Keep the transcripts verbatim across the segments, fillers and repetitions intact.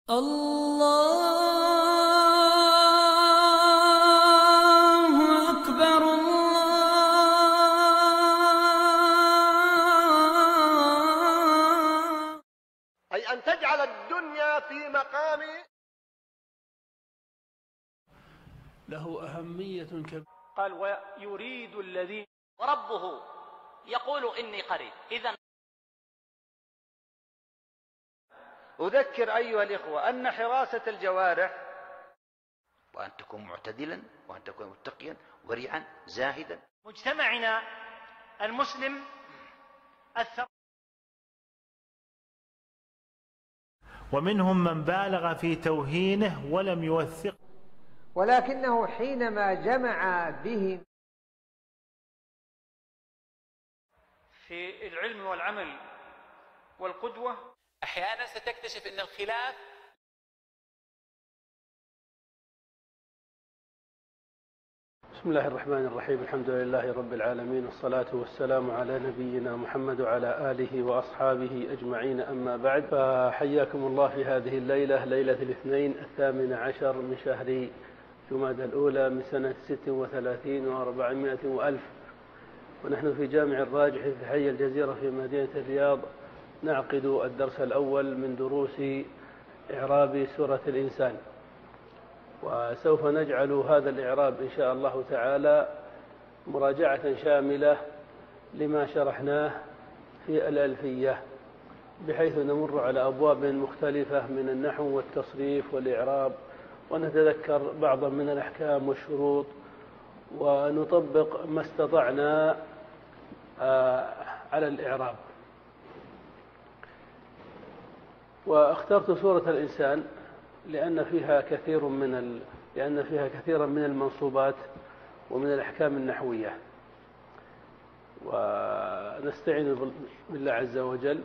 الله أكبر الله. أي أن تجعل الدنيا في مقام له أهمية كبيرة. قال ويريد الذين وربه يقول إني قريب. إذن أذكر أيها الإخوة أن حراسة الجوارح وأن تكون معتدلا وأن تكون متقيا ورعا زاهدا. مجتمعنا المسلم الثقافي، ومنهم من بالغ في توهينه ولم يوثق، ولكنه حينما جمع به في العلم والعمل والقدوة أحيانا ستكتشف أن الخلاف بسم الله الرحمن الرحيم. الحمد لله رب العالمين، والصلاة والسلام على نبينا محمد وعلى آله وأصحابه أجمعين، أما بعد، فحياكم الله في هذه الليلة، ليلة الاثنين الثامن عشر من شهر جمادى الأولى من سنة ست وثلاثين وأربعمائة وألف، ونحن في جامع الراجح في حي الجزيرة في مدينة الرياض نعقد الدرس الأول من دروس إعراب سورة الإنسان، وسوف نجعل هذا الإعراب إن شاء الله تعالى مراجعة شاملة لما شرحناه في الألفية، بحيث نمر على أبواب مختلفة من النحو والتصريف والإعراب، ونتذكر بعضا من الأحكام والشروط، ونطبق ما استطعنا على الإعراب. واخترت سورة الإنسان لأن فيها كثير من ال... لأن فيها كثيرا من المنصوبات ومن الأحكام النحوية، ونستعين بالله عز وجل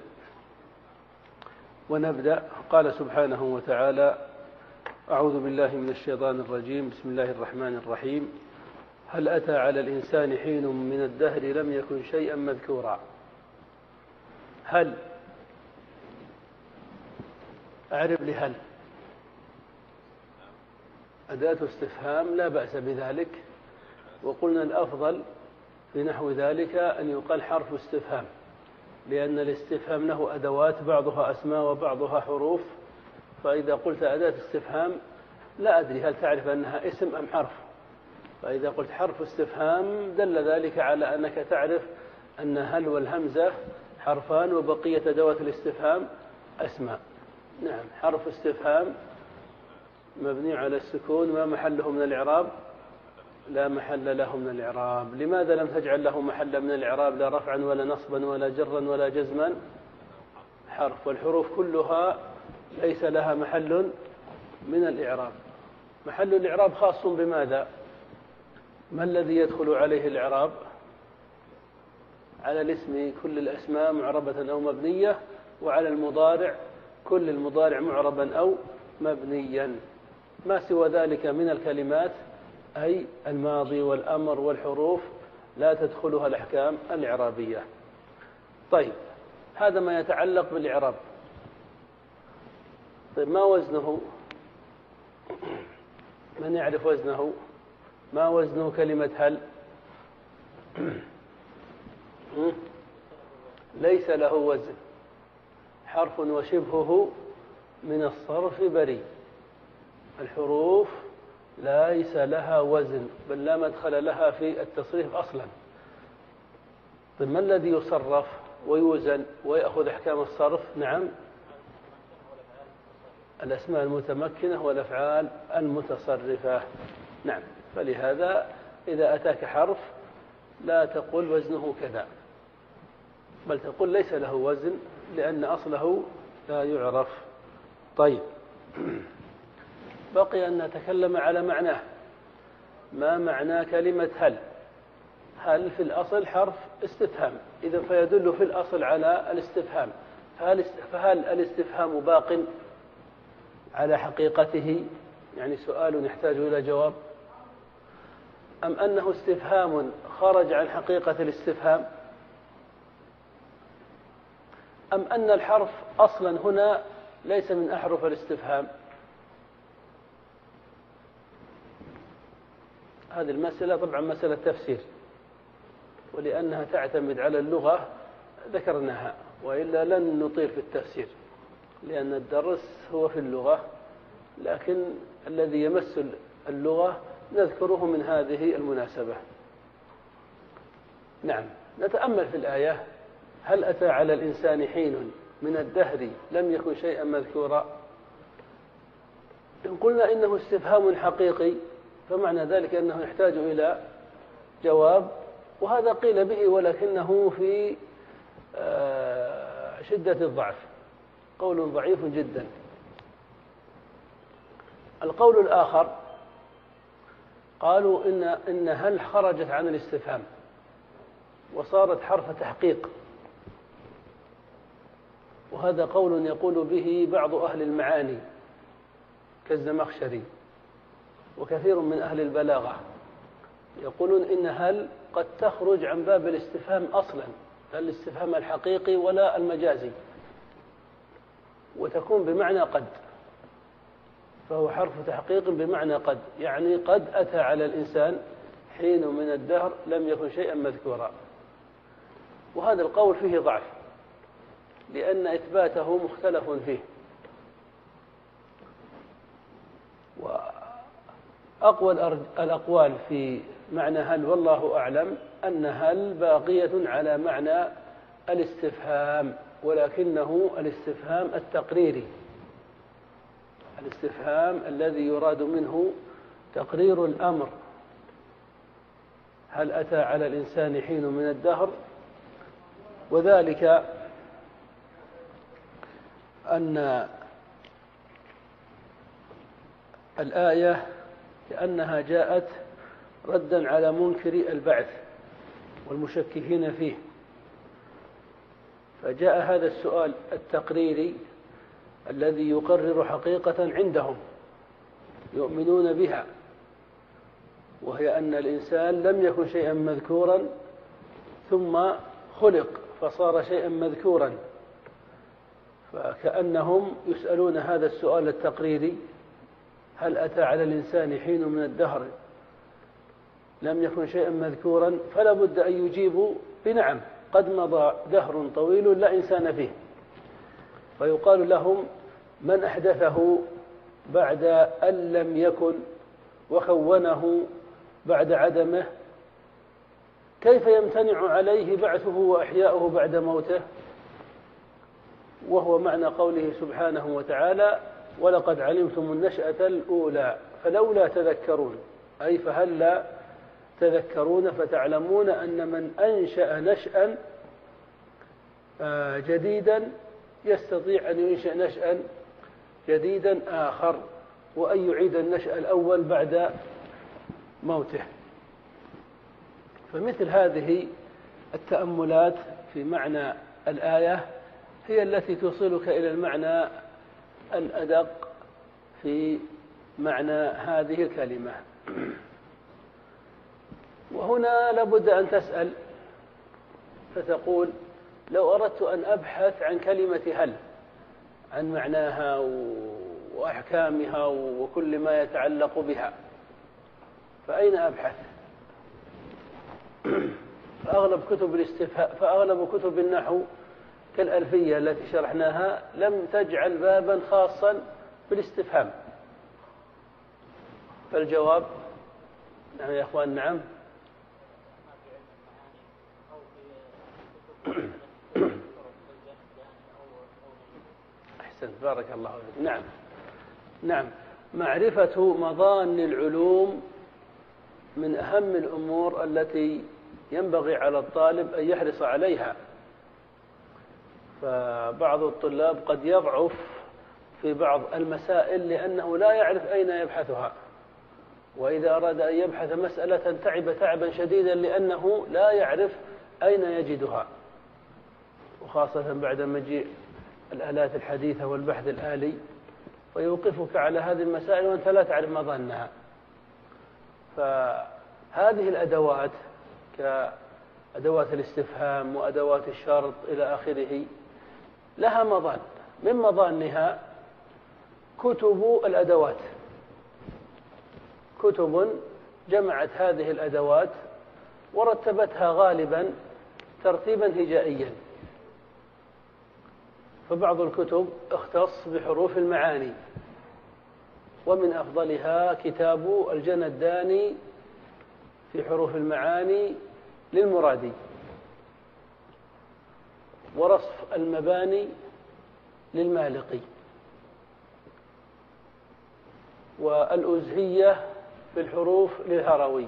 ونبدأ. قال سبحانه وتعالى: أعوذ بالله من الشيطان الرجيم، بسم الله الرحمن الرحيم. هل أتى على الإنسان حين من الدهر لم يكن شيئا مذكورا. هل، أعرب لي هل، أداة استفهام لا بأس بذلك، وقلنا الأفضل في نحو ذلك أن يقال حرف استفهام، لأن الاستفهام له أدوات بعضها أسماء وبعضها حروف، فإذا قلت أداة استفهام لا أدري هل تعرف أنها اسم أم حرف، فإذا قلت حرف استفهام دل ذلك على أنك تعرف أن هل والهمزة حرفان وبقية أدوات الاستفهام أسماء. نعم، حرف استفهام مبني على السكون، ما محله من الإعراب؟ لا محل له من الإعراب. لماذا لم تجعل له محل من الإعراب؟ لا رفعا ولا نصبا ولا جرا ولا جزما، حرف، والحروف كلها ليس لها محل من الإعراب. محل الإعراب خاص بماذا؟ ما الذي يدخل عليه الإعراب؟ على الاسم كل الأسماء معربة أو مبنية، وعلى المضارع كل المضارع معربا أو مبنيا. ما سوى ذلك من الكلمات أي الماضي والأمر والحروف لا تدخلها الأحكام الإعرابية. طيب، هذا ما يتعلق بالإعراب. طيب، ما وزنه؟ من يعرف وزنه؟ ما وزن كلمة هل؟ ليس له وزن، حرف وشبهه من الصرف بريء. الحروف ليس لها وزن، بل لا مدخل لها في التصريف أصلا. طيب، ما الذي يصرف ويوزن ويأخذ أحكام الصرف؟ نعم، الأسماء المتمكنة والأفعال المتصرفة. نعم، فلهذا إذا أتاك حرف لا تقول وزنه كذا، بل تقول ليس له وزن، لأن أصله لا يعرف. طيب، بقي أن نتكلم على معناه. ما معنى كلمة هل؟ هل في الأصل حرف استفهام، إذا فيدل في الأصل على الاستفهام، فهل, فهل الاستفهام باق على حقيقته، يعني سؤال يحتاج إلى جواب، أم أنه استفهام خرج عن حقيقة الاستفهام، أم أن الحرف أصلا هنا ليس من أحرف الاستفهام؟ هذه المسألة طبعا مسألة تفسير، ولأنها تعتمد على اللغة ذكرناها، وإلا لن نطيل في التفسير، لأن الدرس هو في اللغة، لكن الذي يمس اللغة نذكره من هذه المناسبة. نعم، نتأمل في الآية: هل أتى على الإنسان حين من الدهر لم يكن شيئا مذكورا؟ إن قلنا إنه استفهام حقيقي فمعنى ذلك أنه يحتاج إلى جواب، وهذا قيل به ولكنه في شدة الضعف، قول ضعيف جدا. القول الآخر قالوا إن إن هل خرجت عن الاستفهام وصارت حرف تحقيق، وهذا قول يقول به بعض أهل المعاني كالزمخشري وكثير من أهل البلاغة، يقولون إن هل قد تخرج عن باب الاستفهام أصلا، لا الاستفهام الحقيقي ولا المجازي، وتكون بمعنى قد، فهو حرف تحقيق بمعنى قد، يعني قد أتى على الإنسان حين من الدهر لم يكن شيئا مذكورا. وهذا القول فيه ضعف، لأن إثباته مختلف فيه، وأقوى الأقوال في معنى هل والله أعلم أن هل باقية على معنى الاستفهام، ولكنه الاستفهام التقريري، الاستفهام الذي يراد منه تقرير الأمر. هل أتى على الإنسان حين من الدهر؟ وذلك أن الآية كأنها جاءت ردا على منكري البعث والمشككين فيه، فجاء هذا السؤال التقريري الذي يقرر حقيقة عندهم يؤمنون بها، وهي أن الإنسان لم يكن شيئا مذكورا ثم خلق فصار شيئا مذكورا، فكأنهم يسألون هذا السؤال التقريري: هل أتى على الإنسان حين من الدهر لم يكن شيئا مذكورا؟ فلا بد أن يجيبوا بنعم، قد مضى دهر طويل لا إنسان فيه. فيقال لهم: من أحدثه بعد أن لم يكن وكونه بعد عدمه؟ كيف يمتنع عليه بعثه وإحياؤه بعد موته؟ وهو معنى قوله سبحانه وتعالى: ولقد علمتم النشأة الأولى فلولا تذكرون، أي فهل لا تذكرون فتعلمون أن من أنشأ نشأ جديدا يستطيع أن ينشأ نشأ جديدا آخر، وأن يعيد النشأ الأول بعد موته. فمثل هذه التأملات في معنى الآية هي التي توصلك إلى المعنى الأدق في معنى هذه الكلمة. وهنا لابد أن تسأل فتقول: لو أردت أن أبحث عن كلمة هل، عن معناها وأحكامها وكل ما يتعلق بها، فأين أبحث؟ فأغلب كتب الاستفهام فأغلب كتب النحو كالألفية التي شرحناها لم تجعل بابا خاصا بالاستفهام. فالجواب: نعم يا أخوان، نعم. أحسنت، بارك الله فيك. نعم نعم معرفة مظان العلوم من أهم الأمور التي ينبغي على الطالب أن يحرص عليها. فبعض الطلاب قد يضعف في بعض المسائل لأنه لا يعرف أين يبحثها، وإذا أراد أن يبحث مسألة تعب تعبا شديدا لأنه لا يعرف أين يجدها، وخاصة بعد مجيء الآلات الحديثة والبحث الآلي، ويوقفك على هذه المسائل وأنت لا تعرف مظانها. فهذه الأدوات كأدوات الاستفهام وأدوات الشرط إلى آخره لها مظان، من مظانها كتب الأدوات، كتب جمعت هذه الأدوات ورتبتها غالبا ترتيبا هجائيا. فبعض الكتب اختص بحروف المعاني، ومن أفضلها كتاب الجنداني في حروف المعاني للمرادي، ورصف المباني للمالقي، والأزهية في الحروف للهروي.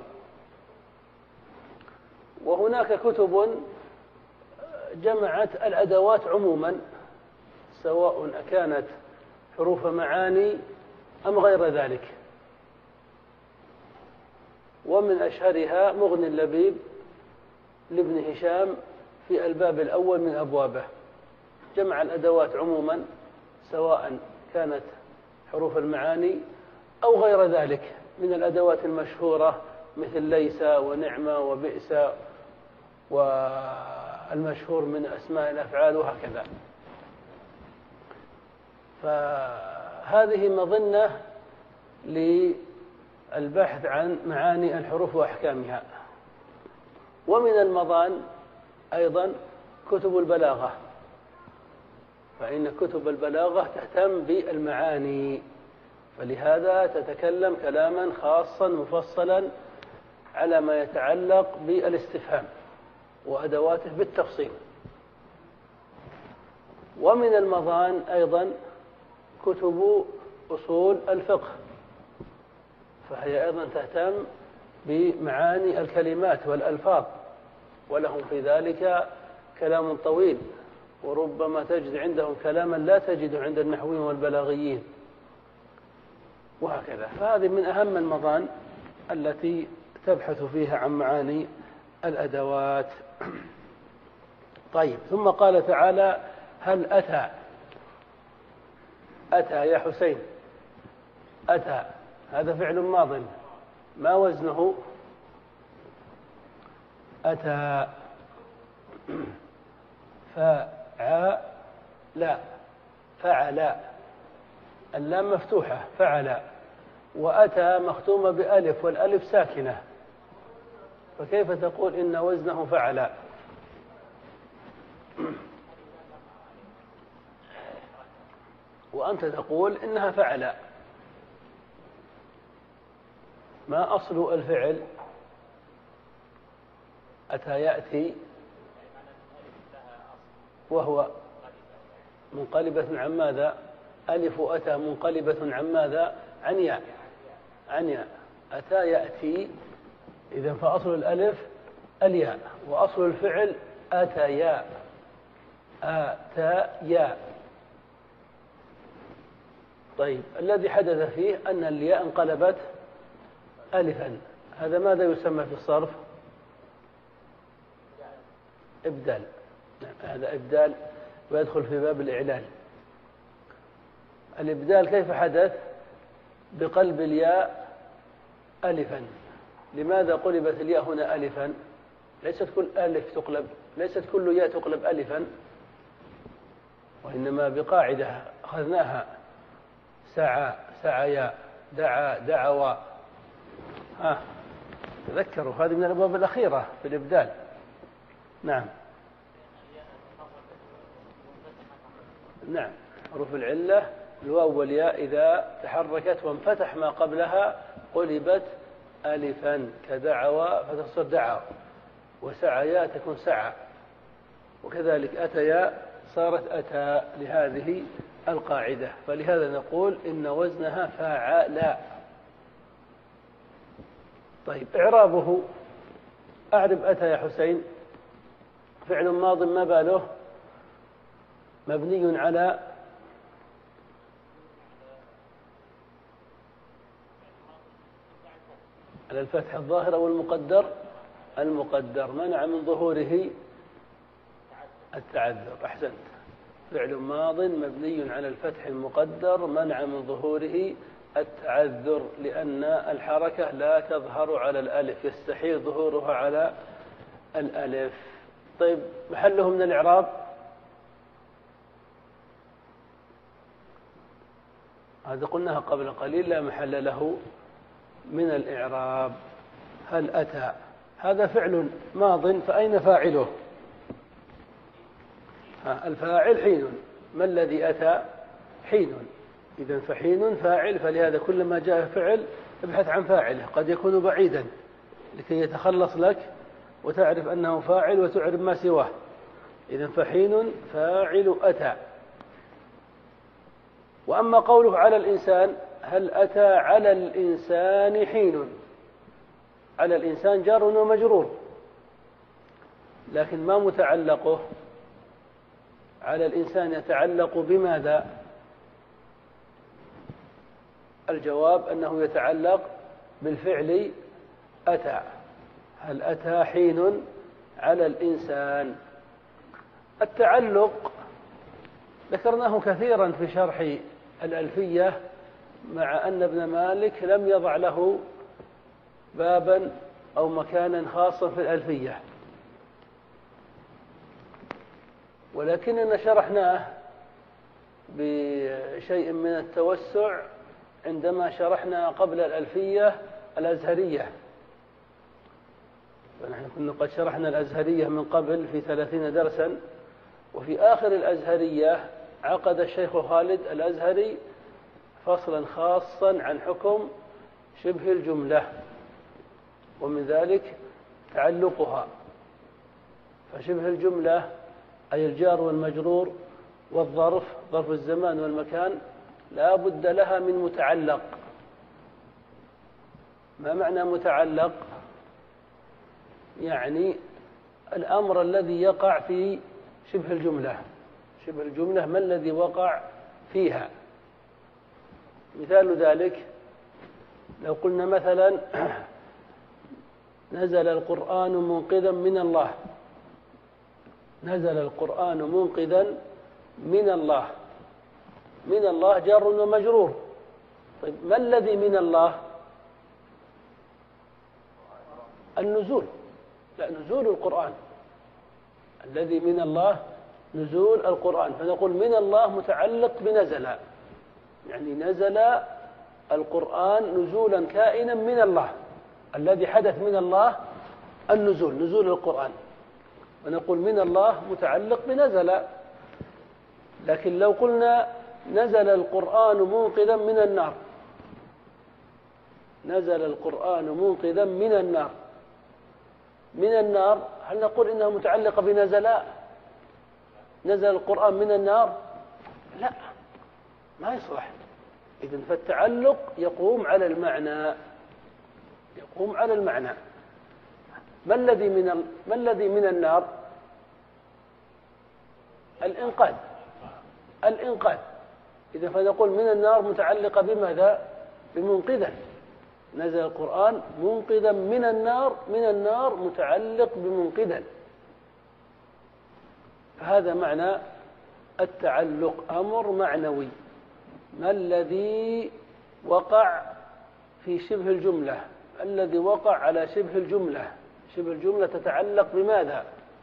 وهناك كتب جمعت الأدوات عموما سواء كانت حروف معاني أم غير ذلك، ومن أشهرها مغني اللبيب لابن هشام في الباب الأول من أبوابه، جمع الأدوات عموما سواء كانت حروف المعاني أو غير ذلك من الأدوات المشهورة مثل ليس ونعمة وبئس والمشهور من أسماء الأفعال وهكذا. فهذه مظنة للبحث عن معاني الحروف وأحكامها. ومن المظان أيضا كتب البلاغة، فإن كتب البلاغة تهتم بالمعاني، فلهذا تتكلم كلاما خاصا مفصلا على ما يتعلق بالاستفهام وأدواته بالتفصيل. ومن المظان أيضا كتب أصول الفقه، فهي أيضا تهتم بمعاني الكلمات والألفاظ، ولهم في ذلك كلام طويل، وربما تجد عندهم كلاما لا تجده عند النحويين والبلاغيين وهكذا. فهذه من أهم المظان التي تبحث فيها عن معاني الأدوات. طيب، ثم قال تعالى: هل أتى. أتى يا حسين، أتى هذا فعل ماض، ما وزنه؟ أتى فعل فعل، اللام مفتوحة فعل، وأتى مختومة بألف والألف ساكنة، فكيف تقول إن وزنه فعل؟ وأنت تقول إنها فعل. ما أصل الفعل؟ أتى يأتي، وهو منقلبة عن ماذا؟ ألف أتى منقلبة عن ماذا؟ عن ياء، عن ياء. أتى يأتي، إذن فأصل الألف الياء، وأصل الفعل أتيا، أتيا. طيب، الذي حدث فيه أن الياء انقلبت ألفا، هذا ماذا يسمى في الصرف؟ إبدال. هذا إبدال ويدخل في باب الإعلال. الإبدال كيف حدث؟ بقلب الياء ألفا. لماذا قلبت الياء هنا ألفا؟ ليست كل ألف تقلب، ليست كل ياء تقلب ألفا، وإنما بقاعدة أخذناها: سعى سعيا، دعا دعوا. ها تذكروا، هذه من الأبواب الأخيرة في الإبدال. نعم نعم حروف العلة الواو والياء إذا تحركت وانفتح ما قبلها قلبت ألفا، كدعوى فتصير دعوى، وسعيا تكون سعى، وكذلك أتيا صارت أتى، لهذه القاعدة. فلهذا نقول إن وزنها فاعلا. طيب، إعرابه: أعرب أتى يا حسين. فعل ماض ما باله؟ مبني على على الفتح الظاهر أو المقدر؟ المقدر، منع من ظهوره التعذر. أحسنت، فعل ماض مبني على الفتح المقدر منع من ظهوره التعذر، لأن الحركة لا تظهر على الألف، يستحيل ظهورها على الألف. طيب، محله من الإعراب؟ هذا قلناها قبل قليل لا محل له من الإعراب. هل أتى هذا فعل ماض فأين فاعله؟ ها الفاعل حين. ما الذي أتى؟ حين. إذن فحين فاعل، فلهذا كلما جاء فعل ابحث عن فاعله، قد يكون بعيدا لكي يتخلص لك وتعرف أنه فاعل وتعرف ما سواه. إذن فحين فاعل أتى. وأما قوله على الإنسان، هل أتى على الإنسان حين؟ على الإنسان جار ومجرور، لكن ما متعلقه؟ على الإنسان يتعلق بماذا؟ الجواب أنه يتعلق بالفعل أتى. هل أتى حين على الإنسان؟ التعلق ذكرناه كثيرا في شرح الألفية، مع أن ابن مالك لم يضع له بابا أو مكانا خاصا في الألفية، ولكننا شرحناه بشيء من التوسع عندما شرحنا قبل الألفية الأزهرية. ونحن كنا قد شرحنا الأزهرية من قبل في ثلاثين درسا، وفي آخر الأزهرية عقد الشيخ خالد الأزهري فصلا خاصا عن حكم شبه الجملة، ومن ذلك تعلقها. فشبه الجملة أي الجار والمجرور والظرف، ظرف الزمان والمكان، لا بد لها من متعلق. ما معنى متعلق؟ يعني الأمر الذي يقع في شبه الجملة. شبه الجملة ما الذي وقع فيها؟ مثال ذلك لو قلنا مثلا نزل القرآن منقذا من الله. نزل القرآن منقذا من الله. من الله جار ومجرور. طيب ما الذي من الله؟ النزول. لا، نزول القرآن. الذي من الله نزول القرآن، فنقول من الله متعلق بنزل، يعني نزل القرآن نزولا كائنا من الله. الذي حدث من الله النزول، نزول القرآن، ونقول من الله متعلق بنزل. لكن لو قلنا نزل القرآن منقذا من النار، نزل القرآن منقذا من النار، من النار، هل نقول إنها متعلقة بنزل؟ نزل القرآن من النار؟ لا، ما يصلح. إذن فالتعلق يقوم على المعنى، يقوم على المعنى. ما الذي من ال... ما الذي من النار؟ الإنقاذ. الإنقاذ. إذا فنقول من النار متعلقة بماذا؟ بمنقذا. نزل القرآن منقذا من النار، من النار متعلق بمنقذا. فهذا معنى التعلق، أمر معنوي. ما الذي وقع في شبه الجملة؟ الذي وقع على شبه الجملة. شبه الجملة تتعلق بماذا؟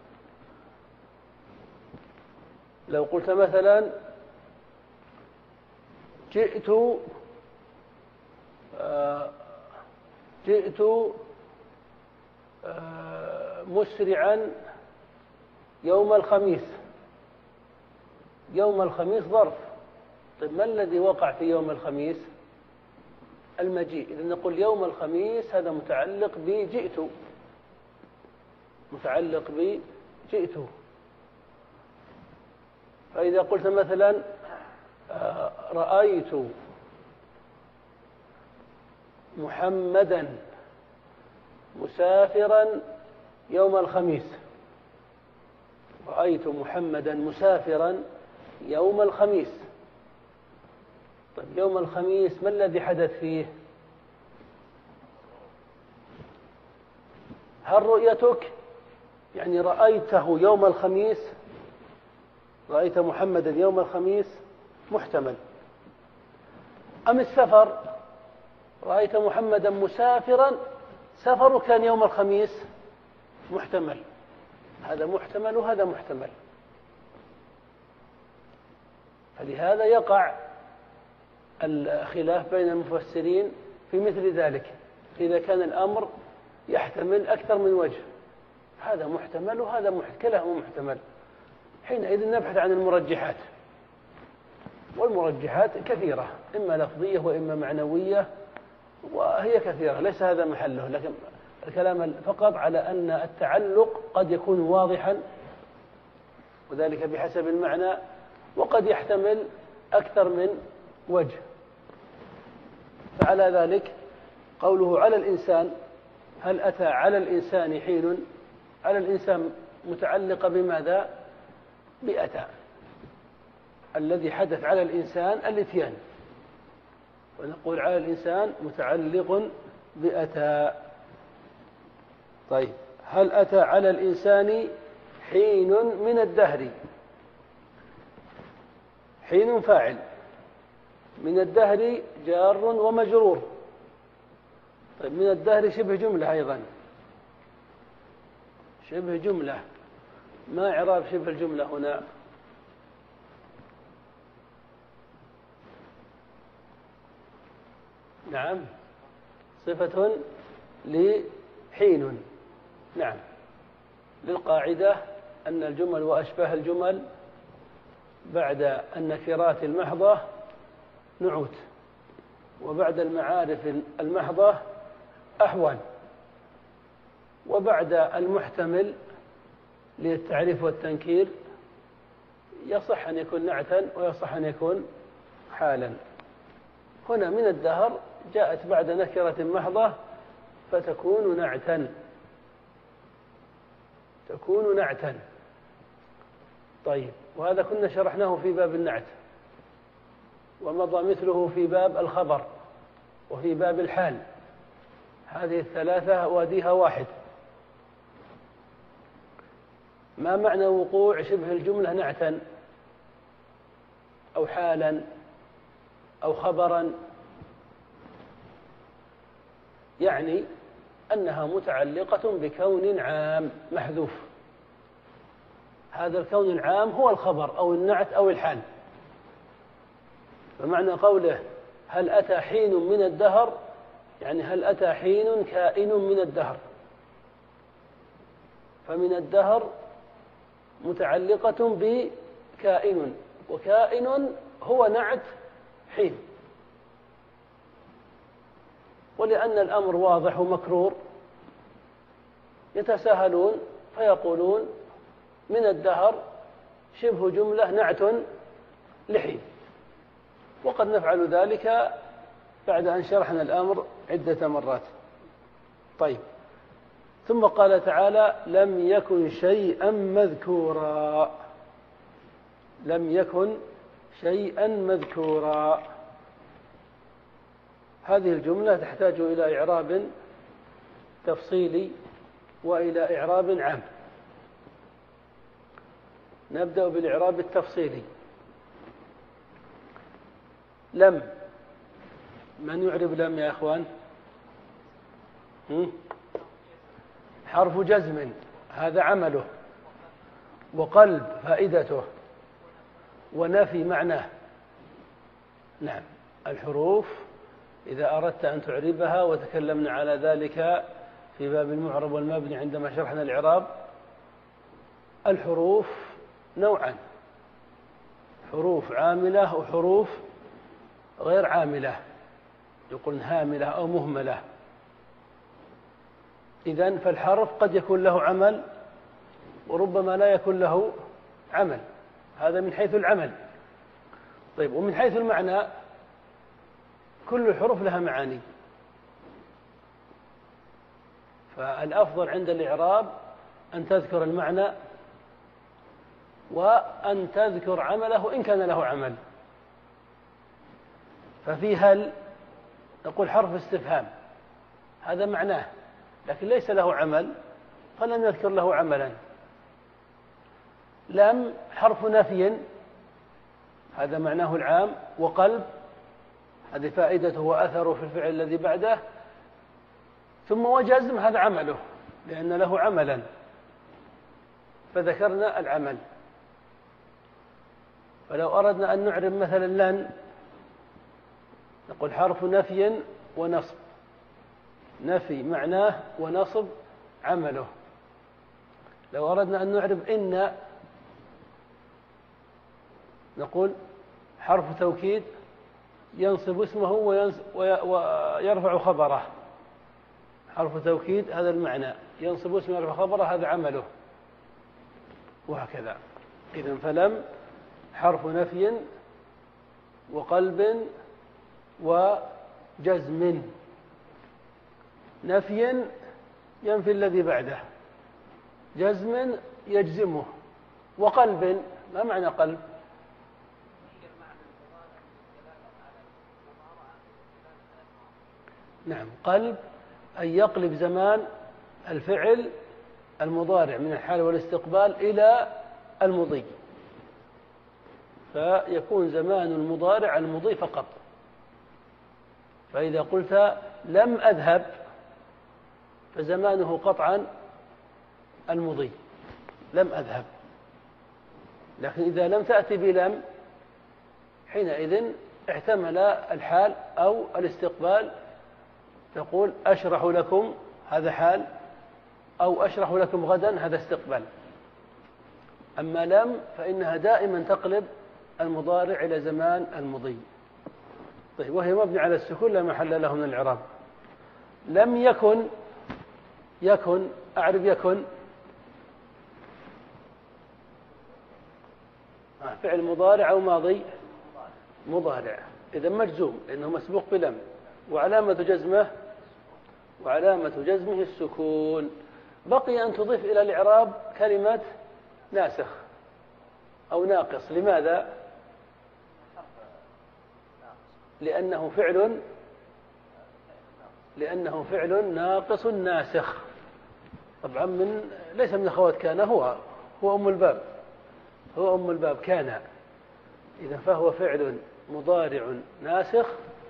لو قلت مثلا جئت آه جئت آه مسرعا يوم الخميس. يوم الخميس ظرف. طيب ما الذي وقع في يوم الخميس؟ المجيء. إذا نقول يوم الخميس هذا متعلق بجئت، متعلق بجئت. فإذا قلت مثلا رأيت محمدا مسافرا يوم الخميس. رأيت محمدا مسافرا يوم الخميس. طيب يوم الخميس ما الذي حدث فيه؟ هل رؤيتك يعني رأيته يوم الخميس، رأيت محمدا يوم الخميس محتمل، أم السفر؟ رأيت محمدا مسافرا، سفره كان يوم الخميس محتمل. هذا محتمل وهذا محتمل. فلهذا يقع الخلاف بين المفسرين في مثل ذلك، إذا كان الأمر يحتمل أكثر من وجه، هذا محتمل وهذا محتمل، كلاهما محتمل. حينئذ نبحث عن المرجحات، والمرجحات كثيرة، إما لفظية وإما معنوية، وهي كثيرة، ليس هذا محله، لكن الكلام فقط على أن التعلق قد يكون واضحا، وذلك بحسب المعنى، وقد يحتمل أكثر من وجه. فعلى ذلك قوله على الإنسان، هل أتى على الإنسان حين؟ على الإنسان متعلقة بماذا؟ بأتى، الذي حدث على الإنسان الإتيان، ونقول على الإنسان متعلق بأتى. طيب، هل أتى على الإنسان حين من الدهر؟ حين فاعل، من الدهر جار ومجرور. طيب، من الدهر شبه جملة أيضا، شبه جملة، ما إعراب شبه الجملة هنا؟ نعم، صفة لحين. نعم، للقاعدة أن الجمل وأشباه الجمل بعد النكرات المحضة نعوت، وبعد المعارف المحضة أحوال، وبعد المحتمل للتعريف والتنكير يصح أن يكون نعتا ويصح أن يكون حالا. هنا من الدهر جاءت بعد نكرة محضة فتكون نعتا، تكون نعتا. طيب، وهذا كنا شرحناه في باب النعت، ومضى مثله في باب الخبر وفي باب الحال. هذه الثلاثة واديها واحد. ما معنى وقوع شبه الجملة نعتا أو حالا أو خبرا؟ يعني أنها متعلقة بكون عام محذوف، هذا الكون العام هو الخبر أو النعت أو الحال. فمعنى قوله هل أتى حين من الدهر، يعني هل أتى حين كائن من الدهر، فمن الدهر متعلقة بكائن، وكائن هو نعت حين. ولأن الأمر واضح ومكرور يتساهلون فيقولون من الدهر شبه جملة نعت لحين، وقد نفعل ذلك بعد أن شرحنا الأمر عدة مرات. طيب، ثم قال تعالى لم يكن شيئا مذكورا، لم يكن شيئا مذكورا. هذه الجملة تحتاج إلى إعراب تفصيلي وإلى إعراب عام. نبدأ بالإعراب التفصيلي. لم، من يعرب لم يا أخوان؟ حرف جزم، هذا عمله، وقلب فائدته، ونفي معناه. نعم، الحروف إذا أردت أن تعربها، وتكلمنا على ذلك في باب المعرب والمبني عندما شرحنا الإعراب، الحروف نوعان: حروف عاملة وحروف غير عاملة، يقولون هاملة أو مهملة. إذن فالحرف قد يكون له عمل وربما لا يكون له عمل، هذا من حيث العمل. طيب، ومن حيث المعنى كل الحروف لها معاني، فالأفضل عند الإعراب أن تذكر المعنى وأن تذكر عمله إن كان له عمل. ففي هل نقول حرف استفهام، هذا معناه لكن ليس له عمل فلن نذكر له عملا. لم حرف نفي، هذا معناه العام، وقلب هذه فائدته وأثره في الفعل الذي بعده، ثم وجزم هذا عمله لأن له عملا، فذكرنا العمل. فلو أردنا أن نعرب مثلا لن، نقول حرف نفي ونصب. نفي معناه ونصب عمله. لو أردنا أن نعرف إن نقول حرف توكيد ينصب اسمه ويرفع خبره. حرف توكيد هذا المعنى، ينصب اسمه ويرفع خبره، هذا عمله، وهكذا. إذن فلم حرف نفي وقلب وجزم. نفي ينفي الذي بعده، جزم يجزمه، وقلب. ما معنى قلب؟ نعم، قلب أن يقلب زمان الفعل المضارع من الحال والاستقبال إلى المضي، فيكون زمان المضارع المضي فقط. فإذا قلت لم أذهب فزمانه قطعا المضي، لم أذهب. لكن إذا لم تأتي بلم حينئذ احتمل الحال أو الاستقبال، تقول أشرح لكم، هذا حال، أو أشرح لكم غدا، هذا استقبال. أما لم فإنها دائما تقلب المضارع إلى زمان المضي. طيب، وهي مبني على السكون لا محل له من الإعراب. لم يكن، يكن أعرف يكن فعل مضارع أو ماضي؟ مضارع، إذا مجزوم لأنه مسبوق بلم، وعلامة جزمه وعلامة جزمه السكون. بقي أن تضيف إلى الإعراب كلمة ناسخ أو ناقص. لماذا؟ لأنه فعل لأنه فعل ناقص ناسخ. طبعا من ليس من أخوات كان، هو هو أم الباب، هو أم الباب كان. إذا فهو فعل مضارع ناسخ.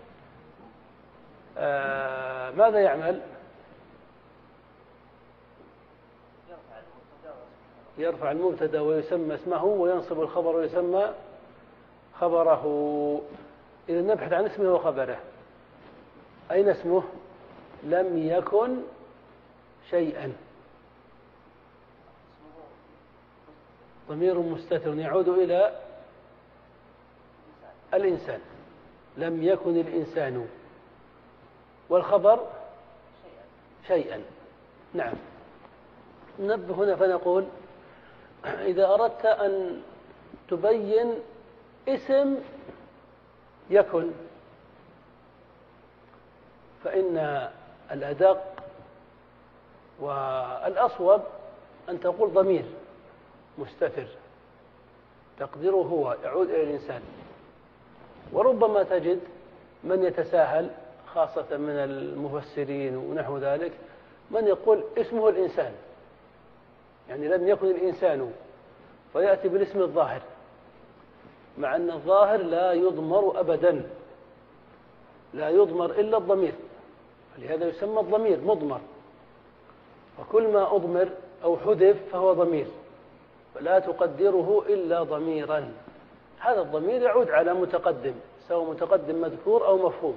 آه ماذا يعمل؟ يرفع المبتدا ويسمى اسمه، وينصب الخبر ويسمى خبره. إذا نبحث عن اسمه وخبره. أين اسمه؟ لم يكن شيئا. ضمير مستتر يعود إلى الإنسان. لم يكن الإنسان. والخبر شيئا. نعم. ننبه هنا فنقول إذا أردت أن تبين اسم يكن فإن الأدق والأصوب أن تقول ضمير مستتر تقديره هو، يعود إلى الإنسان. وربما تجد من يتساهل خاصة من المفسرين ونحو ذلك، من يقول اسمه الإنسان، يعني لم يكن الإنسان، فيأتي بالاسم الظاهر، مع أن الظاهر لا يضمر أبدا، لا يضمر إلا الضمير، فلهذا يسمى الضمير مضمر. وكل ما أضمر أو حذف فهو ضمير، فلا تقدره إلا ضميرا. هذا الضمير يعود على متقدم، سواء متقدم مذكور أو مفهوم.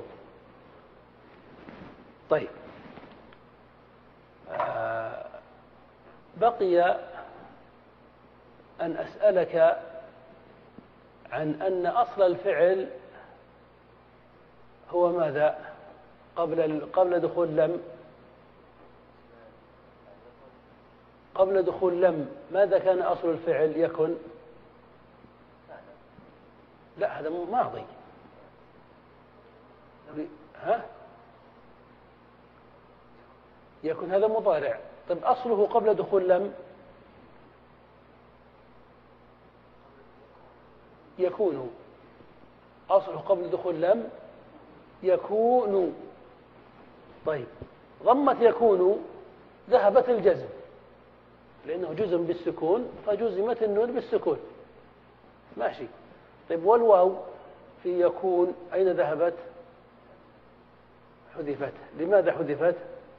طيب، آه بقي أن أسألك عن أن أصل الفعل هو ماذا؟ قبل قبل دخول لم قبل دخول لم ماذا كان أصل الفعل؟ يكن؟ لا، هذا ماضي. ها؟ يكن هذا مضارع. طيب أصله قبل دخول لم يكون. أصله قبل دخول لم يكون. طيب، ضمت يكون ذهبت الجزم، لأنه جزم بالسكون فجزمت النون بالسكون. ماشي. طيب، والواو في يكون أين ذهبت؟ حذفت. لماذا حذفت؟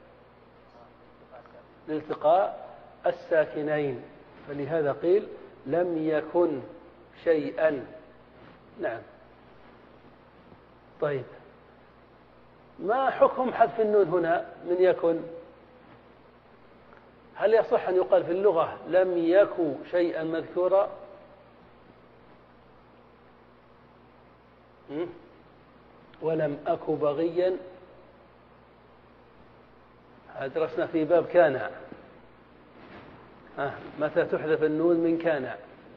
لالتقاء الساكنين، فلهذا قيل لم يكن شيئا. نعم. طيب، ما حكم حذف النون هنا من يكن؟ هل يصح أن يقال في اللغة لم يكن شيئا مذكورا؟ ولم أك بغيا؟ درسنا في باب كان. متى تحذف النون من كان؟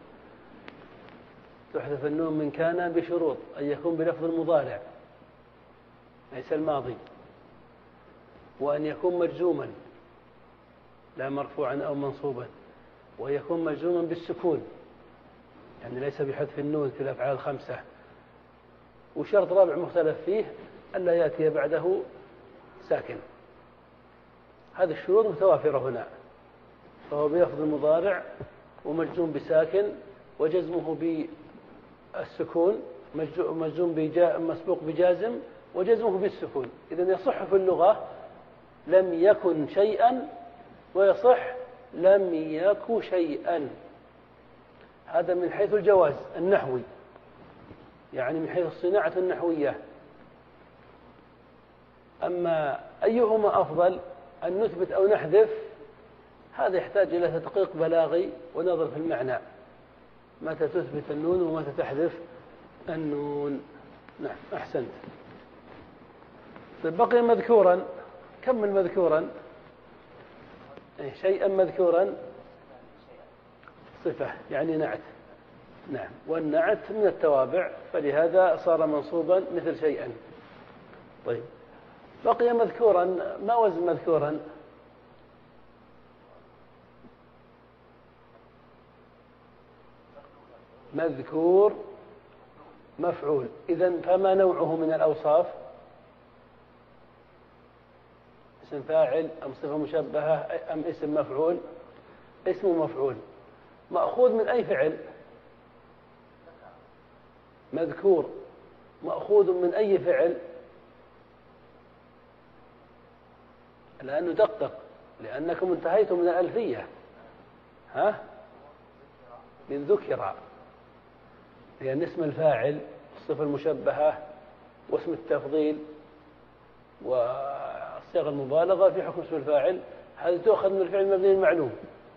تحذف النون من كان بشروط: أن يكون بلفظ المضارع ليس الماضي، وأن يكون مجزوما لا مرفوعا أو منصوبا، وأن يكون مجزوما بالسكون يعني ليس بحذف النون في الأفعال الخمسة. وشرط رابع مختلف فيه: ألا يأتي بعده ساكن. هذه الشروط متوافرة هنا، فهو بلفظ المضارع ومجزوم بساكن وجزمه بالسكون، مجزوم بجا مسبوق بجازم وجزمه بالسكون. إذن يصح في اللغة لم يكن شيئا، ويصح لم يك شيئا. هذا من حيث الجواز النحوي، يعني من حيث الصناعة النحوية. أما أيهما أفضل، أن نثبت أو نحذف، هذا يحتاج إلى تدقيق بلاغي ونظر في المعنى، متى تثبت النون ومتى تحذف النون. نعم، أحسنت. بقي مذكورا. كمل مذكورا. شيئا مذكورا صفة يعني نعت. نعم، والنعت من التوابع، فلهذا صار منصوبا مثل شيئا. طيب، بقي مذكورا. ما وزن مذكورا؟ مذكور مفعول. إذن فما نوعه من الأوصاف؟ اسم فاعل أم صفة مشبهة أم اسم مفعول؟ اسم مفعول. مأخوذ من أي فعل؟ مذكور مأخوذ من أي فعل؟ الآن ندقق لأنكم انتهيتم من الألفية. ها؟ من ذكر، لأن اسم الفاعل الصفة المشبهة واسم التفضيل وصيغ المبالغة في حكم اسم الفاعل، هذه تؤخذ من الفعل المبني المعلوم.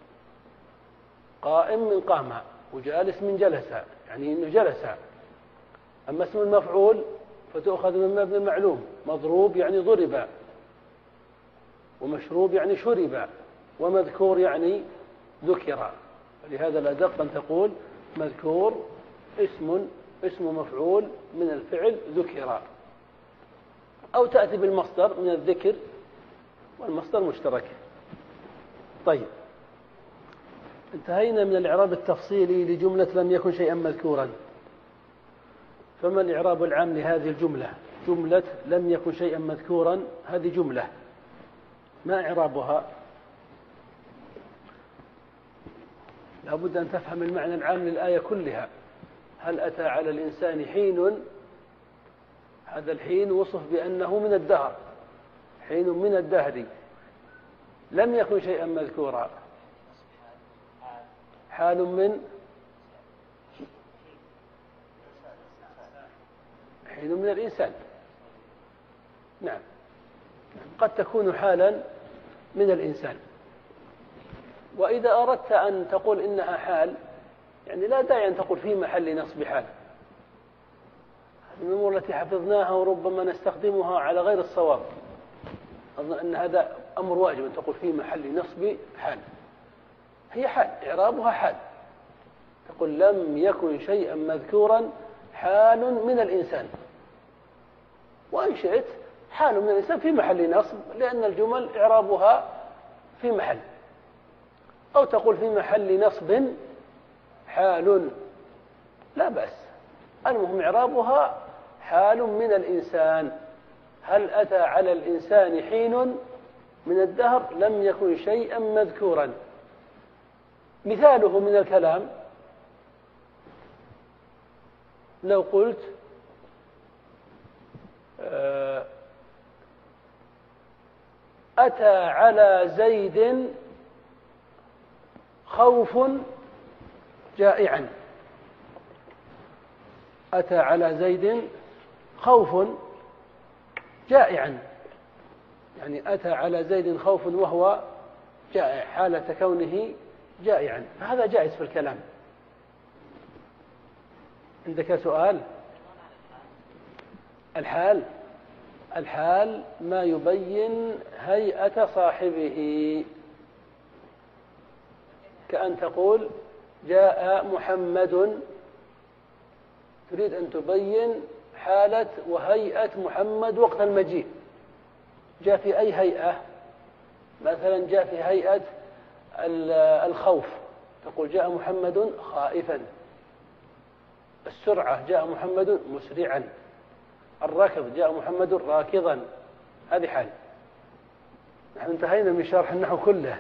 قائم من قام، وجالس من جلس، يعني إنه جلس. أما اسم المفعول فتؤخذ من المبني المعلوم: مضروب يعني ضرب، ومشروب يعني شرب، ومذكور يعني ذكر. لهذا الأدق أن تقول مذكور اسم اسم مفعول من الفعل ذكر، أو تأتي بالمصدر من الذكر، والمصدر مشترك. طيب، انتهينا من الإعراب التفصيلي لجملة لم يكن شيئا مذكورا. فما الإعراب العام لهذه الجملة؟ جملة لم يكن شيئا مذكورا، هذه جملة، ما إعرابها؟ لابد أن تفهم المعنى العام للآية كلها. هل أتى على الإنسان حين؟ هذا الحين وصف بأنه من الدهر، حين من الدهر. لم يكن شيئا مذكورا، حال من حين من الإنسان. نعم، قد تكون حالا من الإنسان. وإذا أردت أن تقول إنها حال، يعني لا داعي أن تقول في محل نصب حال. هذه من الأمور التي حفظناها وربما نستخدمها على غير الصواب. أظن أن هذا أمر واجب، أن تقول في محل نصب حال. هي حال، إعرابها حال. تقول لم يكن شيئا مذكورا حال من الإنسان، وإن شئت حال من الإنسان في محل نصب، لأن الجمل إعرابها في محل. أو تقول في محل نصب حال، لا بأس. المهم إعرابها حال من الإنسان. هل أتى على الإنسان حين من الدهر لم يكن شيئا مذكورا. مثاله من الكلام: لو قلت أتى على زيد خوف جائعا. أتى على زيد خوف جائعا، يعني أتى على زيد خوف وهو جائع حالة كونه جائعا، فهذا جائز في الكلام. عندك سؤال؟ الحال الحال ما يبين هيئة صاحبه، كأن تقول جاء محمد، تريد أن تبين حالة وهيئة محمد وقت المجيء. جاء في أي هيئة؟ مثلا جاء في هيئة الخوف، تقول جاء محمد خائفا. السرعة جاء محمد مسرعا. الركض جاء محمد راكضا. هذه حال. نحن انتهينا من شرح النحو كله،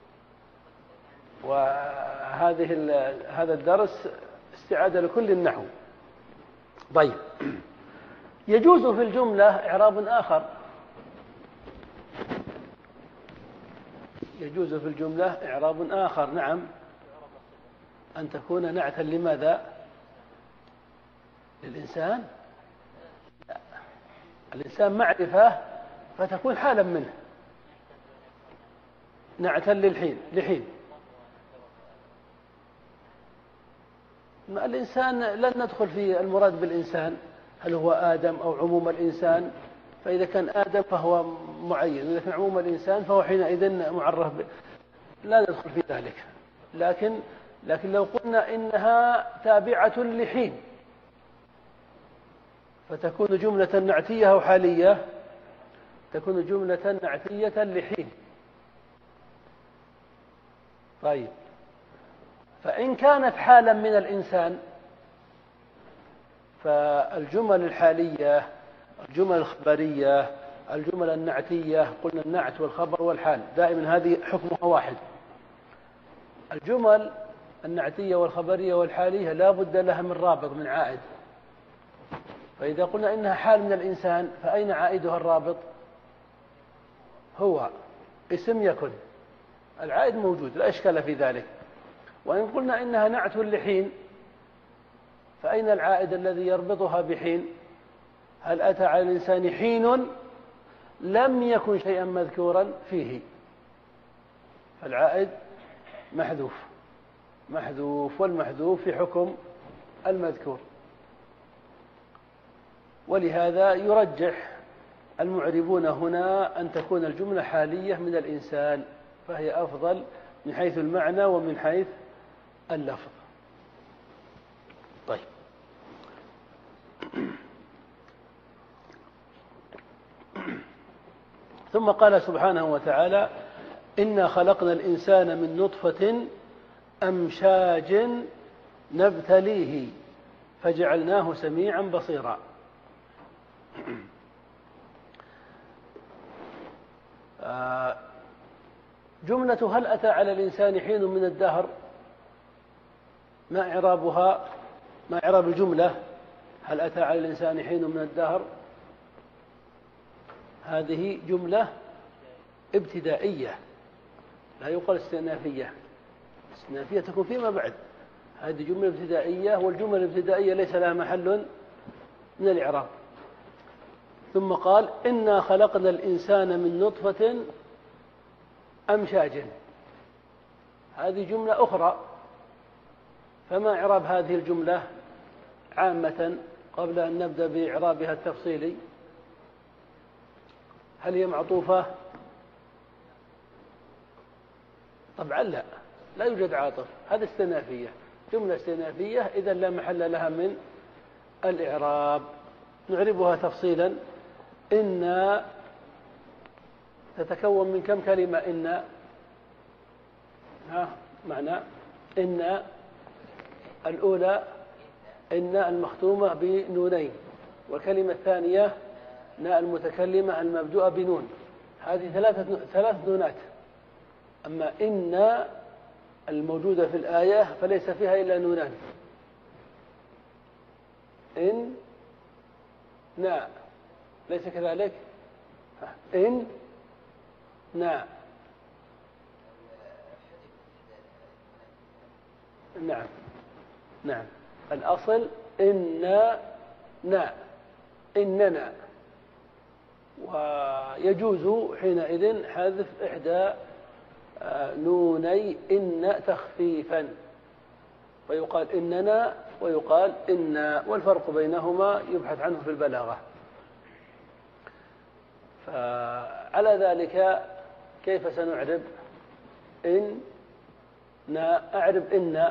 وهذه هذا الدرس استعادة لكل النحو. طيب، يجوز في الجملة إعراب آخر. يجوز في الجملة إعراب آخر، نعم، أن تكون نعتا لماذا؟ للإنسان؟ لا. الإنسان معرفة فتكون حالا منه، نعتا للحين لحين. الإنسان لن ندخل في المراد بالإنسان هل هو آدم أو عموم الإنسان، فإذا كان آدم فهو معين، وإذا كان عموم الإنسان فهو حينئذ معرف ب... لا ندخل في ذلك. لكن لكن لو قلنا إنها تابعة لحين فتكون جملة نعتية أو حالية، تكون جملة نعتية لحين. طيب، فإن كانت حالا من الإنسان فالجمل الحالية، الجمل الخبرية، الجمل النعتية، قلنا النعت والخبر والحال دائما هذه حكمها واحد. الجمل النعتية والخبرية والحالية لا بد لها من رابط، من عائد. فإذا قلنا إنها حال من الإنسان فأين عائدها الرابط؟ هو اسم يكن، العائد موجود لا إشكال في ذلك. وإن قلنا إنها نعت لحين فأين العائد الذي يربطها بحين؟ هل أتى على الإنسان حين لم يكن شيئا مذكورا فيه، فالعائد محذوف محذوف والمحذوف في حكم المذكور. ولهذا يرجح المعربون هنا أن تكون الجملة حالية من الإنسان، فهي أفضل من حيث المعنى ومن حيث اللفظ. طيب، ثم قال سبحانه وتعالى إنا خلقنا الإنسان من نطفة أمشاج نبتليه فجعلناه سميعا بصيرا. جملة هل أتى على الإنسان حين من الدهر، ما إعرابها؟ ما إعراب الجملة هل أتى على الإنسان حين من الدهر؟ هذه جملة ابتدائية لا يقال استئنافية. استئنافية تكون فيما بعد. هذه جملة ابتدائية، والجملة الابتدائية ليس لها محل من الإعراب. ثم قال إنا خلقنا الإنسان من نطفة أمشاج، هذه جملة أخرى. فما إعراب هذه الجملة عامة قبل أن نبدأ بإعرابها التفصيلي؟ هل هي معطوفة؟ طبعا لا، لا يوجد عاطف، هذا استئنافية، جملة استئنافية إذا لا محل لها من الإعراب. نعربها تفصيلا. إن تتكون من كم كلمة؟ إن ها معنى إن الأولى إن المختومة بنونين، والكلمة الثانية ناء المتكلمة المبدوءة بنون، هذه ثلاثة ثلاث نونات. أما إن الموجودة في الآية فليس فيها إلا نونان، إن نا، ليس كذلك؟ إن نا، نعم نعم، الأصل إن نا، إننا، ويجوز حينئذ حذف إحدى نوني إن تخفيفا، فيقال إننا ويقال إنا، والفرق بينهما يبحث عنه في البلاغة. فعلى ذلك كيف سنعرب إن؟ أعرب إن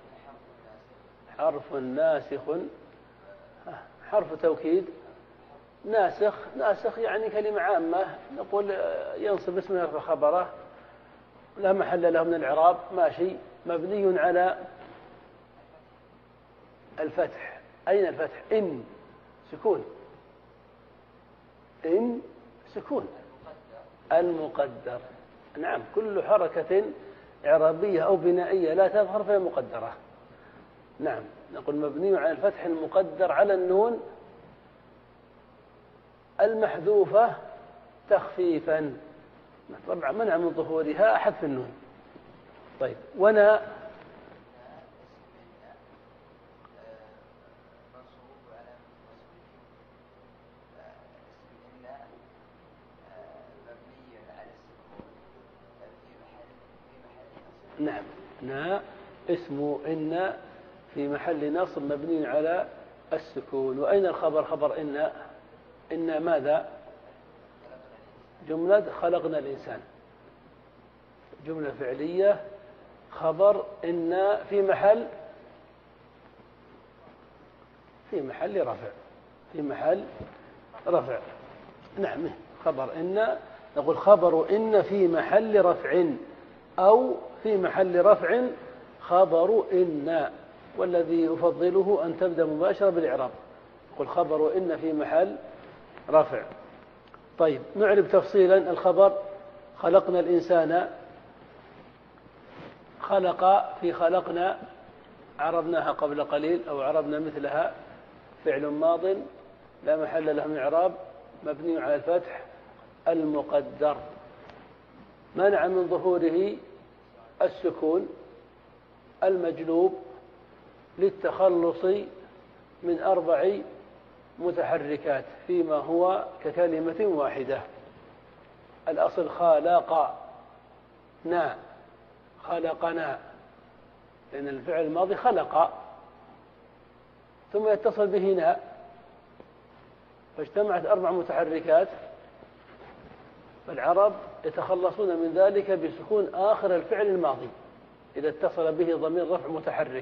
حرف ناسخ، حرف توكيد ناسخ. ناسخ يعني كلمة عامة، نقول ينصب اسم يرفع خبره، لا محل له من الإعراب، ماشي، مبني على الفتح. أين الفتح؟ إن سكون، إن سكون المقدر. نعم، كل حركة إعرابية أو بنائية لا تظهر فهي مقدرة. نعم، نقول مبني على الفتح المقدر على النون المحذوفة تخفيفا، طبعا منع من ظهورها حذف النون. طيب، ونا نعم، نا اسم إن في محل نصب مبني على السكون. وأين الخبر؟ خبر إن، إن ماذا؟ جملة خلقنا الإنسان، جملة فعلية، خبر إن في محل في محل رفع، في محل رفع. نعم، خبر إن، نقول خبر إن في محل رفع، أو في محل رفع خبر إن، والذي أفضله أن تبدأ مباشرة بالإعراب، قل خبر إن في محل رفع. طيب، نعرب تفصيلا الخبر. خلقنا الإنسان، خلق في خلقنا عربناها قبل قليل أو عربنا مثلها، فعل ماض لا محل له من إعراب، مبني على الفتح المقدر، منع من ظهوره السكون المجلوب للتخلص من أربع متحركات فيما هو ككلمة واحدة. الأصل خلقنا، خلقنا، لأن الفعل الماضي خلق ثم يتصل به ناء، فاجتمعت أربع متحركات، فالعرب يتخلصون من ذلك بسكون آخر الفعل الماضي إذا اتصل به ضمير رفع متحرك،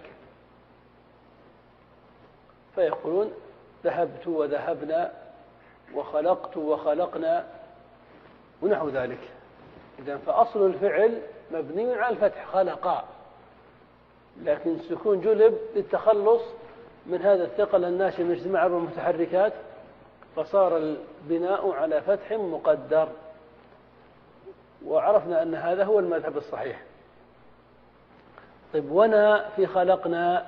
فيقولون ذهبت وذهبنا وخلقت وخلقنا ونحو ذلك. إذن فأصل الفعل مبني على الفتح خلق، لكن السكون جلب للتخلص من هذا الثقل الناشئ من اجتماع أربع متحركات، فصار البناء على فتح مقدر، وعرفنا أن هذا هو المذهب الصحيح. طيب، ونا في خلقنا،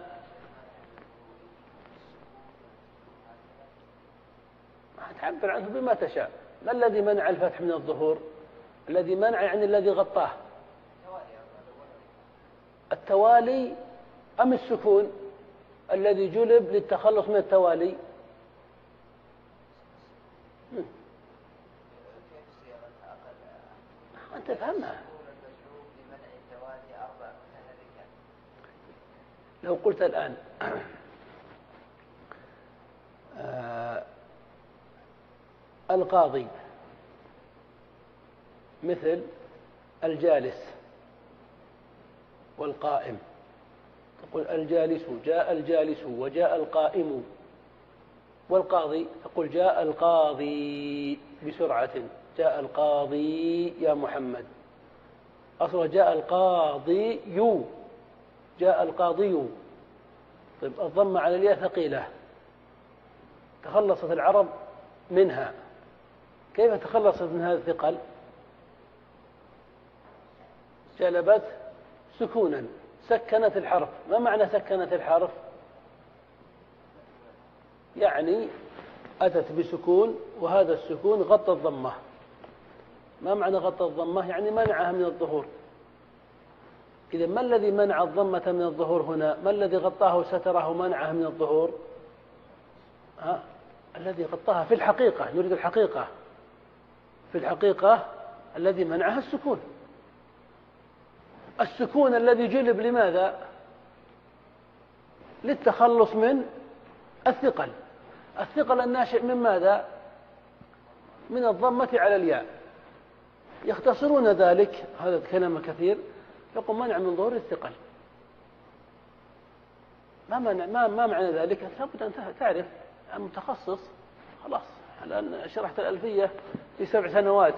تعبر عنه بما تشاء. ما الذي منع الفتح من الظهور؟ الذي منع يعني الذي غطاه، التوالي أم السكون الذي جلب للتخلص من التوالي؟ أنت فهمها. لو قلت الآن آه القاضي مثل الجالس والقائم، تقول الجالس جاء الجالس وجاء القائم، والقاضي تقول جاء القاضي بسرعة، جاء القاضي يا محمد. أصلا جاء القاضي يو، جاء القاضي يو. طيب، الضمة على الياء ثقيلة، تخلصت العرب منها. كيف تخلصت من هذا الثقل؟ جلبت سكونا، سكنت الحرف. ما معنى سكنت الحرف؟ يعني أتت بسكون، وهذا السكون غطى الضمة. ما معنى غطى الضمة؟ يعني منعها من الظهور. إذا ما الذي منع الضمة من الظهور هنا؟ ما الذي غطاه وستره ومنعها من الظهور؟ ها؟ الذي غطاها في الحقيقة، نريد الحقيقة، في الحقيقة الذي منعها السكون. السكون الذي جلب لماذا؟ للتخلص من الثقل. الثقل الناشئ من ماذا؟ من الضمة على الياء. يختصرون ذلك، هذا كلام كثير، يقول منع من ظهور الثقل. ما منع ما ما معنى ذلك؟ لابد أن تعرف المتخصص. خلاص الآن شرحت الألفية في سبع سنوات.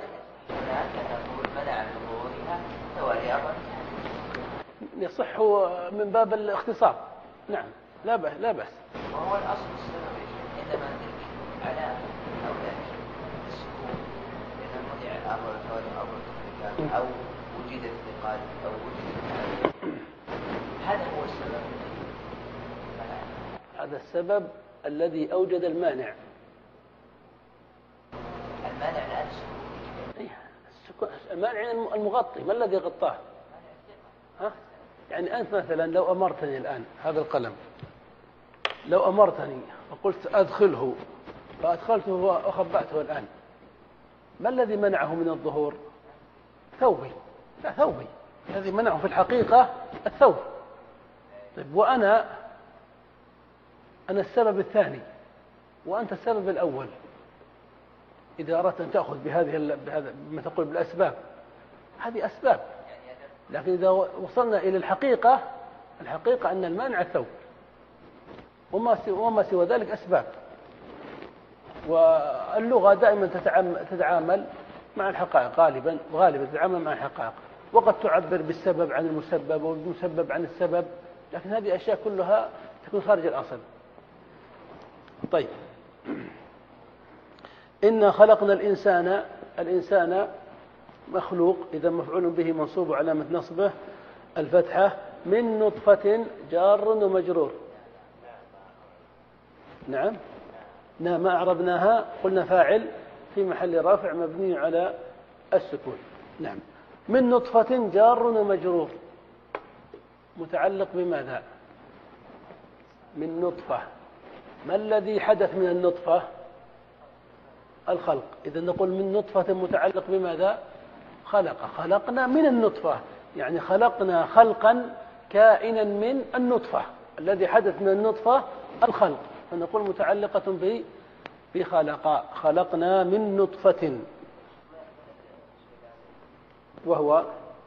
يصح من باب الاختصار. نعم لا بأس لا بأس. وهو الأصل السبب عندما على أولاد السكون إذا منع أمر الحوالي أمر التحريكات أو وجد الثقال أو وجد هذا هو السبب. هذا السبب الذي أوجد المانع. المانع الآن السكون. المانع المغطي، ما الذي غطاه؟ ها؟ يعني أنت مثلا لو أمرتني الآن هذا القلم، لو أمرتني وقلت أدخله فأدخلته وأخبأته الآن، ما الذي منعه من الظهور؟ ثوبي. لا ثوبي الذي منعه في الحقيقة الثوب. طيب وأنا أنا السبب الثاني وأنت السبب الأول. إذا أردت أن تأخذ بهذه بهذا ما تقول بالأسباب، هذه أسباب، لكن إذا وصلنا إلى الحقيقة، الحقيقة أن المانع الثوب وما وما سوى ذلك أسباب. واللغة دائما تتعامل مع الحقائق، غالبا غالبا تتعامل مع الحقائق، وقد تعبر بالسبب عن المسبب والمسبب عن السبب، لكن هذه أشياء كلها تكون خارج الأصل. طيب، إنا خلقنا الإنسان، الإنسان مخلوق، إذا مفعول به منصوب علامة نصبه الفتحة، من نطفة جار ومجرور. نعم نعم ما أعربناها، قلنا فاعل في محل رافع مبني على السكون. نعم من نطفة جار ومجرور، متعلق بماذا؟ من نطفة. ما الذي حدث من النطفة؟ الخلق. إذا نقول من نطفة متعلق بماذا؟ خلق. خلقنا من النطفة، يعني خلقنا خلقا كائنا من النطفة، الذي حدث من النطفة الخلق، فنقول متعلقة ب بخلق. خلقنا من نطفة، وهو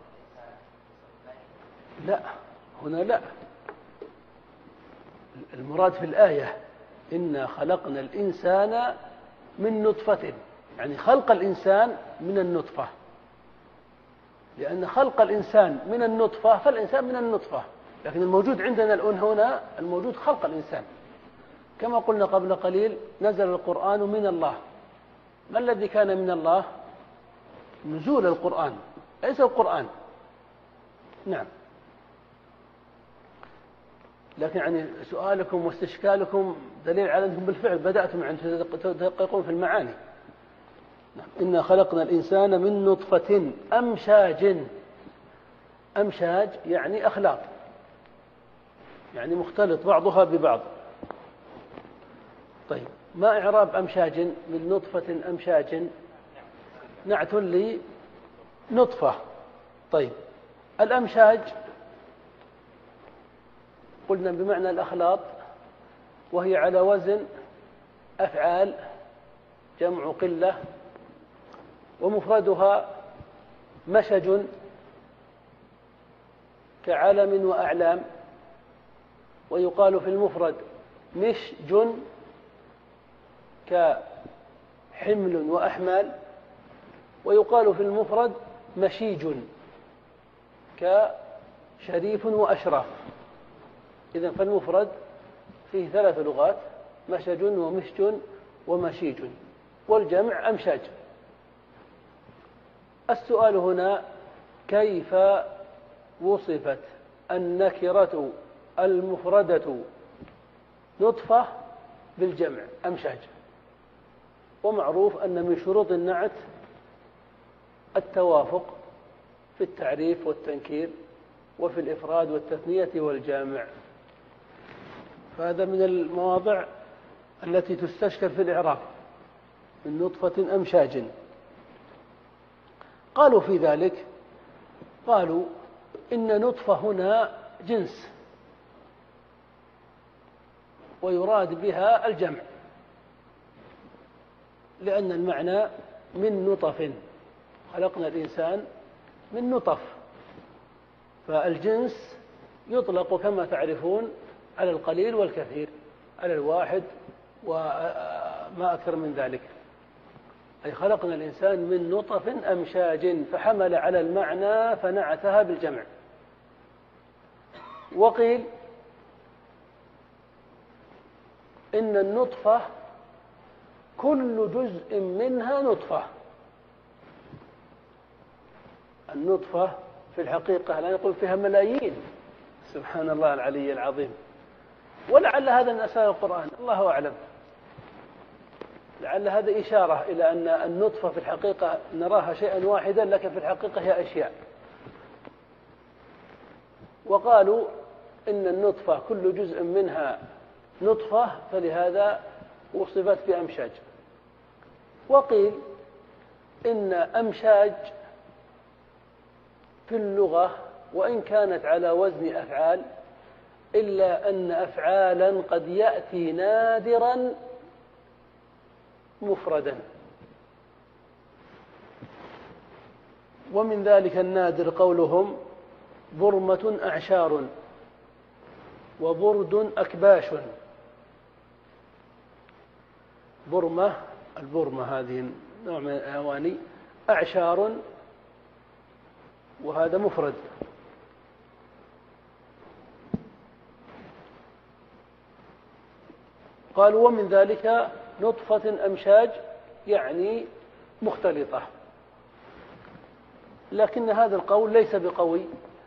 لا، هنا لا، المراد في الآية إنا خلقنا الإنسان من نطفة، يعني خلق الإنسان من النطفة، لأن خلق الإنسان من النطفة فالإنسان من النطفة، لكن الموجود عندنا الآن هنا الموجود خلق الإنسان. كما قلنا قبل قليل نزل القرآن من الله. ما الذي كان من الله؟ نزول القرآن، ليس القرآن. نعم. لكن يعني سؤالكم واستشكالكم دليل على أنكم بالفعل بدأتم أن تدققون في المعاني. نعم. إنا خلقنا الإنسان من نطفة أمشاج. أمشاج يعني أخلاط، يعني مختلط بعضها ببعض. طيب ما إعراب أمشاج؟ من نطفة أمشاج نعت لنطفة. طيب الأمشاج قلنا بمعنى الأخلاط، وهي على وزن أفعال جمع قلة، ومفردها مشج كعلم وأعلام، ويقال في المفرد مشج كحمل وأحمال، ويقال في المفرد مشيج كشريف وأشراف. إذن فالمفرد فيه ثلاث لغات، مشج ومشج ومشيج، والجمع أمشاج. السؤال هنا كيف وصفت النكرة المفردة نطفة بالجمع أمشاج؟ ومعروف أن من شروط النعت التوافق في التعريف والتنكير وفي الإفراد والتثنية والجامع، فهذا من المواضع التي تستشكل في الإعراب، من نطفة أمشاج. قالوا في ذلك، قالوا إن نطفة هنا جنس ويراد بها الجمع، لأن المعنى من نطف، خلقنا الإنسان من نطف، فالجنس يطلق كما تعرفون على القليل والكثير، على الواحد وما أكثر من ذلك، أي خلقنا الإنسان من نطف أمشاج، فحمل على المعنى فنعتها بالجمع. وقيل إن النطفة كل جزء منها نطفة. النطفة في الحقيقة لا يقول فيها ملايين، سبحان الله العلي العظيم، ولعل هذا من أسرار القرآن، الله أعلم، لعل هذا إشارة إلى أن النطفة في الحقيقة نراها شيئا واحدا، لكن في الحقيقة هي أشياء. وقالوا إن النطفة كل جزء منها نطفة، فلهذا وصفت بأمشاج. وقيل إن أمشاج في اللغة وإن كانت على وزن أفعال، إلا أن أفعالا قد يأتي نادرا مفردا، ومن ذلك النادر قولهم برمة أعشار وبرد أكباش. برمة، البرمة هذه نوع من الأواني، أعشار وهذا مفرد. قالوا ومن ذلك نطفة أمشاج، يعني مختلطة، لكن هذا القول ليس بقوي،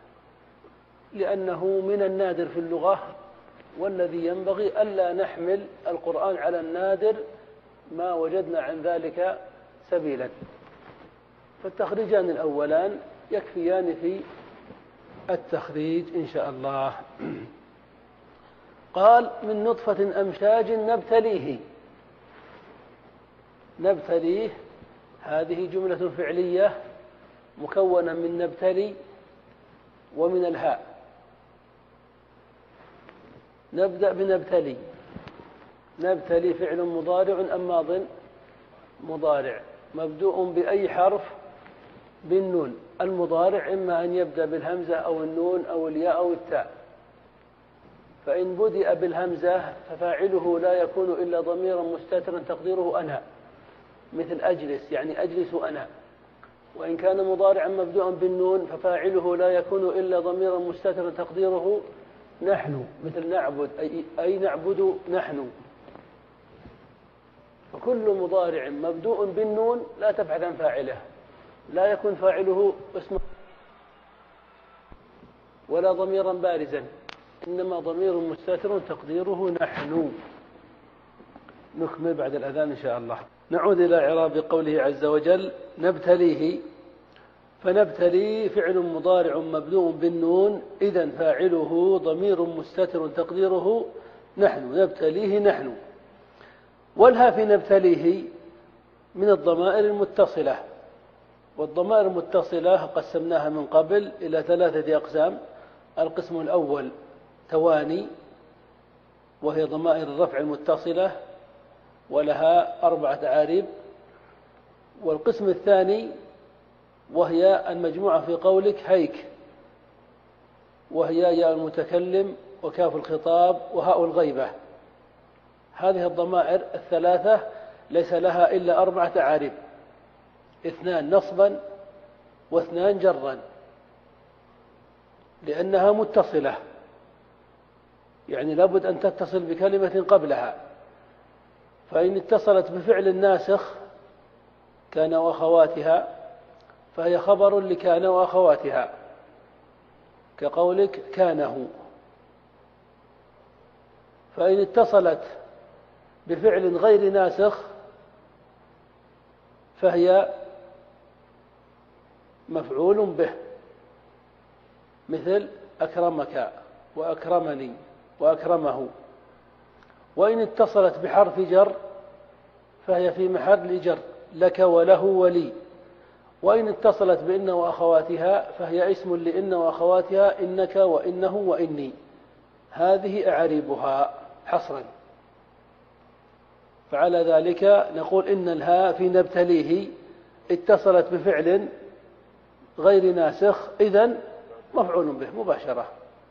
لأنه من النادر في اللغة، والذي ينبغي ألا نحمل القرآن على النادر ما وجدنا عن ذلك سبيلا. فالتخريجان الأولان يكفيان في التخريج إن شاء الله. قال من نطفة أمشاج نبتليه. نبتليه هذه جملة فعلية مكونة من نبتلي ومن الهاء. نبدأ بنبتلي. نبتلي فعل مضارع أم ماض؟ مضارع مبدوء بأي حرف؟ بالنون. المضارع إما أن يبدأ بالهمزة أو النون أو الياء أو التاء، فإن بدأ بالهمزة ففاعله لا يكون إلا ضميرا مستترا تقديره أنا، مثل أجلس، يعني أجلس أنا. وإن كان مضارعا مبدوءا بالنون ففاعله لا يكون إلا ضميرا مستترا تقديره نحن، مثل نعبد، أي, أي نعبد نحن. فكل مضارع مبدوء بالنون لا تبحث عن فاعله، لا يكون فاعله اسم ولا ضميرا بارزا، إنما ضمير مستتر تقديره نحن. نكمل بعد الأذان إن شاء الله. نعود إلى إعراب قوله عز وجل نبتليه. فنبتلي فعل مضارع مبدوء بالنون، إذن فاعله ضمير مستتر تقديره نحن. نبتليه نحن. والها في نبتليه من الضمائر المتصلة، والضمائر المتصلة قسمناها من قبل إلى ثلاثة أقسام. القسم الأول تواني، وهي ضمائر الرفع المتصلة ولها أربعة أعاريب. والقسم الثاني وهي المجموعة في قولك هيك، وهي ياء المتكلم وكاف الخطاب وهاء الغيبة. هذه الضمائر الثلاثة ليس لها إلا أربعة أعاريب، اثنان نصبا واثنان جرا، لأنها متصلة، يعني لابد أن تتصل بكلمة قبلها. فإن اتصلت بفعل الناسخ كان وأخواتها فهي خبر لكان وأخواتها، كقولك كانه. فإن اتصلت بفعل غير ناسخ فهي مفعول به، مثل أكرمك وأكرمني وأكرمه. وإن اتصلت بحرف جر فهي في محل جر، لك وله ولي. وإن اتصلت بإن وأخواتها فهي اسم لإن وأخواتها إنك وإنه وإني، هذه أعريبها حصرا. فعلى ذلك نقول إن الهاء في نبتليه اتصلت بفعل غير ناسخ، إذن مفعول به مباشرة.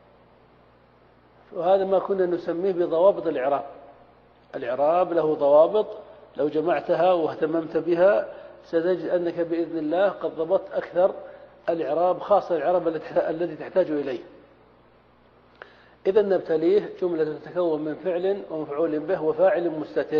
وهذا ما كنا نسميه بضوابط الإعراب. الإعراب له ضوابط، لو جمعتها واهتممت بها ستجد أنك بإذن الله قد ضبطت أكثر الإعراب، خاصة الإعراب الذي تحتاج إليه. إذن نبتليه جملة تتكون من فعل ومفعول به وفاعل مستتر.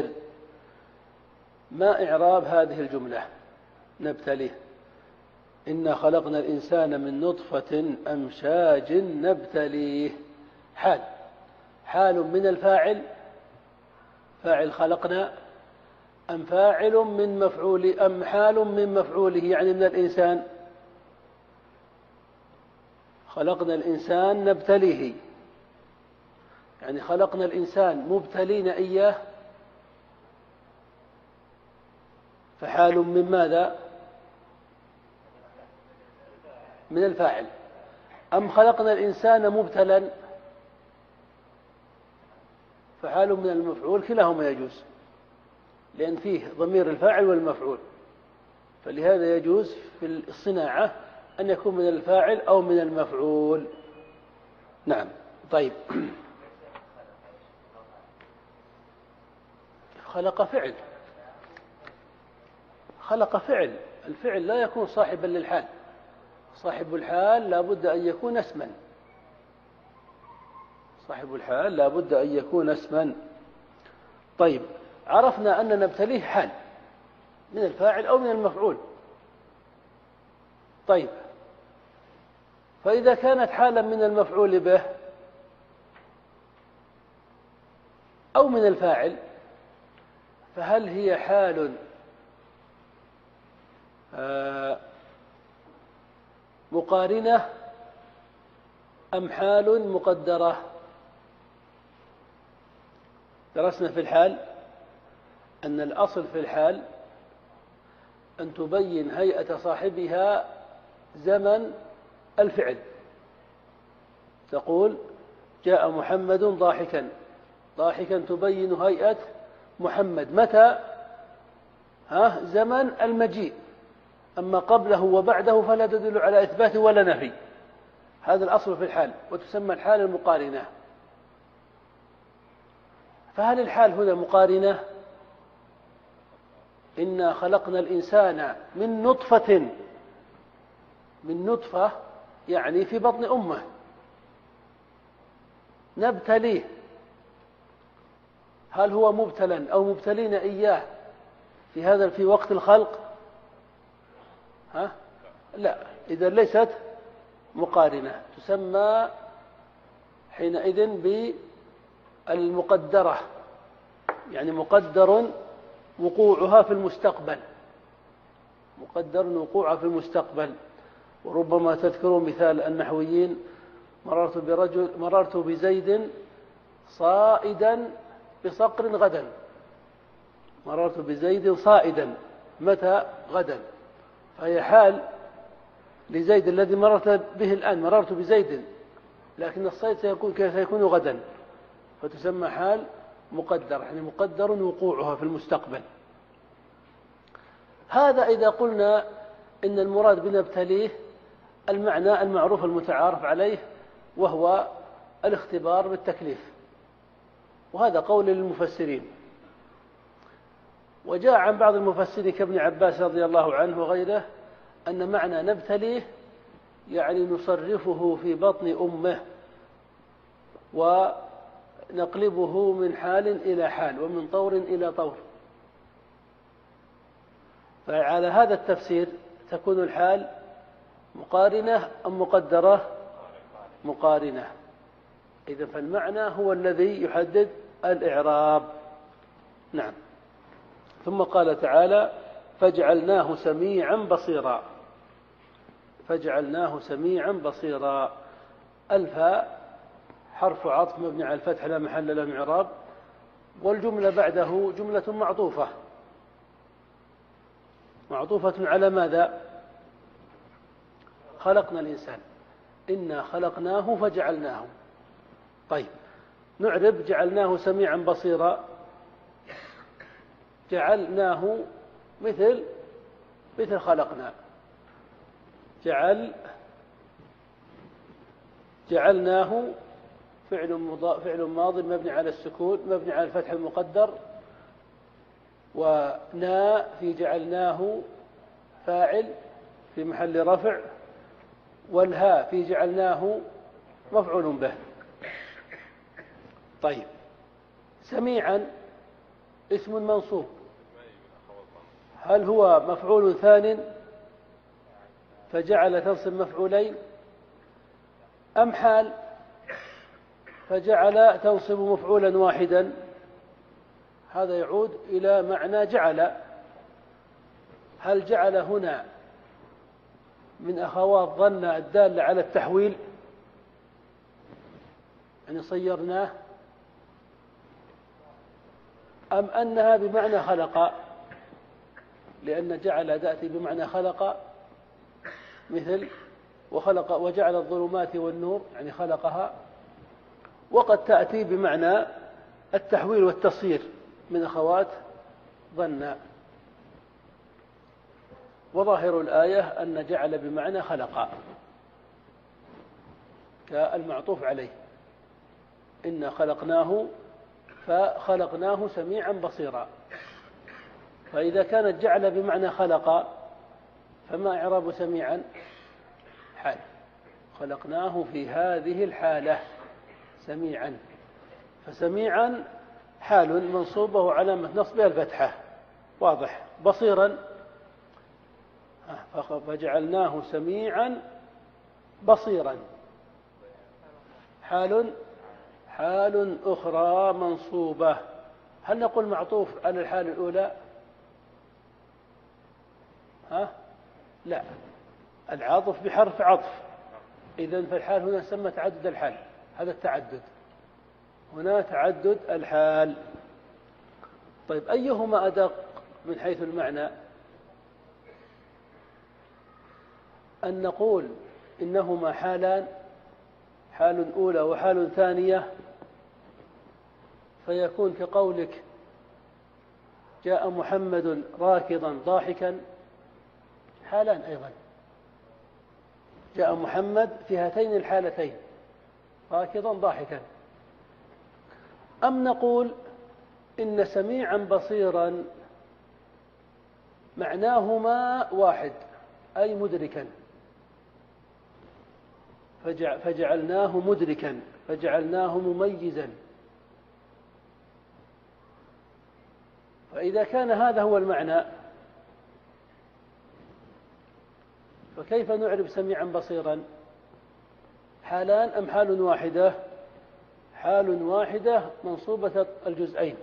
ما إعراب هذه الجملة؟ نبتليه إنا خلقنا الإنسان من نطفة أمشاج نبتليه. حال حال من الفاعل، فاعل خلقنا، أم فاعل من مفعول، أم حال من مفعوله يعني من الإنسان؟ خلقنا الإنسان نبتليه، يعني خلقنا الإنسان مبتلين إياه، فحال من ماذا؟ من الفاعل. أم خلقنا الإنسان مبتلا، فحال من المفعول، كلاهما يجوز لأن فيه ضمير الفاعل والمفعول، فلهذا يجوز في الصناعة أن يكون من الفاعل أو من المفعول. نعم. طيب، خلق فعل، خلق فعل، الفعل لا يكون صاحبا للحال، صاحب الحال لا بد أن يكون اسما، صاحب الحال لا بد أن يكون اسما. طيب، عرفنا أن نبتليه حال من الفاعل أو من المفعول. طيب، فإذا كانت حالا من المفعول به أو من الفاعل، فهل هي حال آه مقارنة أم حال مقدرة؟ درسنا في الحال أن الأصل في الحال أن تبين هيئة صاحبها زمن الفعل. تقول جاء محمد ضاحكا، ضاحكا تبين هيئة محمد متى؟ ها زمن المجيء. أما قبله وبعده فلا تدل على إثبات ولا نفي. هذا الأصل في الحال، وتسمى الحال المقارنة. فهل الحال هنا مقارنة؟ إنا خلقنا الإنسان من نطفة، من نطفة يعني في بطن أمه، نبتليه. هل هو مبتلا أو مبتلين إياه في هذا في وقت الخلق؟ ها؟ لا، إذا ليست مقارنة، تسمى حينئذ بالمقدرة، يعني مقدر وقوعها في المستقبل، مقدر وقوعها في المستقبل. وربما تذكروا مثال النحويين: مررت برجل مررت بزيد صائدا بصقر غدا. مررت بزيد صائدا متى؟ غدا. فهي حال لزيد الذي مررت به الآن، مررت بزيد، لكن الصيد سيكون سيكون غدا، فتسمى حال مقدر، يعني مقدر وقوعها في المستقبل. هذا إذا قلنا إن المراد بنبتليه المعنى المعروف المتعارف عليه، وهو الاختبار بالتكليف، وهذا قول للمفسرين. وجاء عن بعض المفسرين كابن عباس رضي الله عنه وغيره أن معنى نبتليه يعني نصرفه في بطن أمه ونقلبه من حال إلى حال ومن طور إلى طور. فعلى هذا التفسير تكون الحال مقارنة أم مقدرة؟ مقارنة. إذن فالمعنى هو الذي يحدد الإعراب. نعم. ثم قال تعالى: فجعلناه سميعا بصيرا. فجعلناه سميعا بصيرا. الفاء حرف عطف مبني على الفتح لا محل له من إعراب، والجملة بعده جملة معطوفة. معطوفة على ماذا؟ خلقنا الإنسان، إنا خلقناه فجعلناه. طيب نعرب جعلناه سميعا بصيرا، جعلناه مثل مثل خلقنا، جعل جعلناه فعل مضا فعل ماضي مبني على السكون مبني على الفتح المقدر، ونا في جعلناه فاعل في محل رفع، والهاء في جعلناه مفعول به. طيب سميعا اسم منصوب، هل هو مفعول ثان فجعل تنصب مفعولين، أم حال فجعل تنصب مفعولا واحدا؟ هذا يعود إلى معنى جعل. هل جعل هنا من أخوات ظن الدالة على التحويل، يعني صيرناه، أم أنها بمعنى خلق؟ لأن جعل تأتي بمعنى خلق، مثل وخلق وجعل الظلمات والنور، يعني خلقها. وقد تأتي بمعنى التحويل والتصير من أخوات ظن. وظاهر الآية أن جعل بمعنى خلق كالمعطوف عليه، إنا خلقناه فخلقناه سميعا بصيرا. فإذا كانت جعل بمعنى خلق فما إعراب سميعا؟ حال، خلقناه في هذه الحالة سميعا، فسميعا حال منصوبة وعلامة نصبها الفتحة، واضح. بصيرا فجعلناه سميعا بصيرا، حال حال أخرى منصوبة. هل نقول معطوف على الحال الأولى؟ ها؟ لا، العاطف بحرف عطف، إذن فالحال هنا سمى تعدد الحال، هذا التعدد، هنا تعدد الحال. طيب أيهما أدق من حيث المعنى؟ أن نقول إنهما حالان، حال أولى وحال ثانية، فيكون كقولك جاء محمد راكضا ضاحكا، حالان أيضا، جاء محمد في هاتين الحالتين راكضا ضاحكا. أم نقول إن سميعا بصيرا معناهما واحد، أي مدركا، فجعلناه مدركا، فجعلناه مميزا. فإذا كان هذا هو المعنى فكيف نعرب سميعا بصيرا؟ حالان أم حال واحدة؟ حال واحدة منصوبة الجزئين،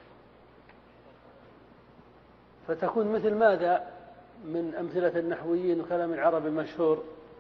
فتكون مثل ماذا من أمثلة النحويين وكلام العرب المشهور؟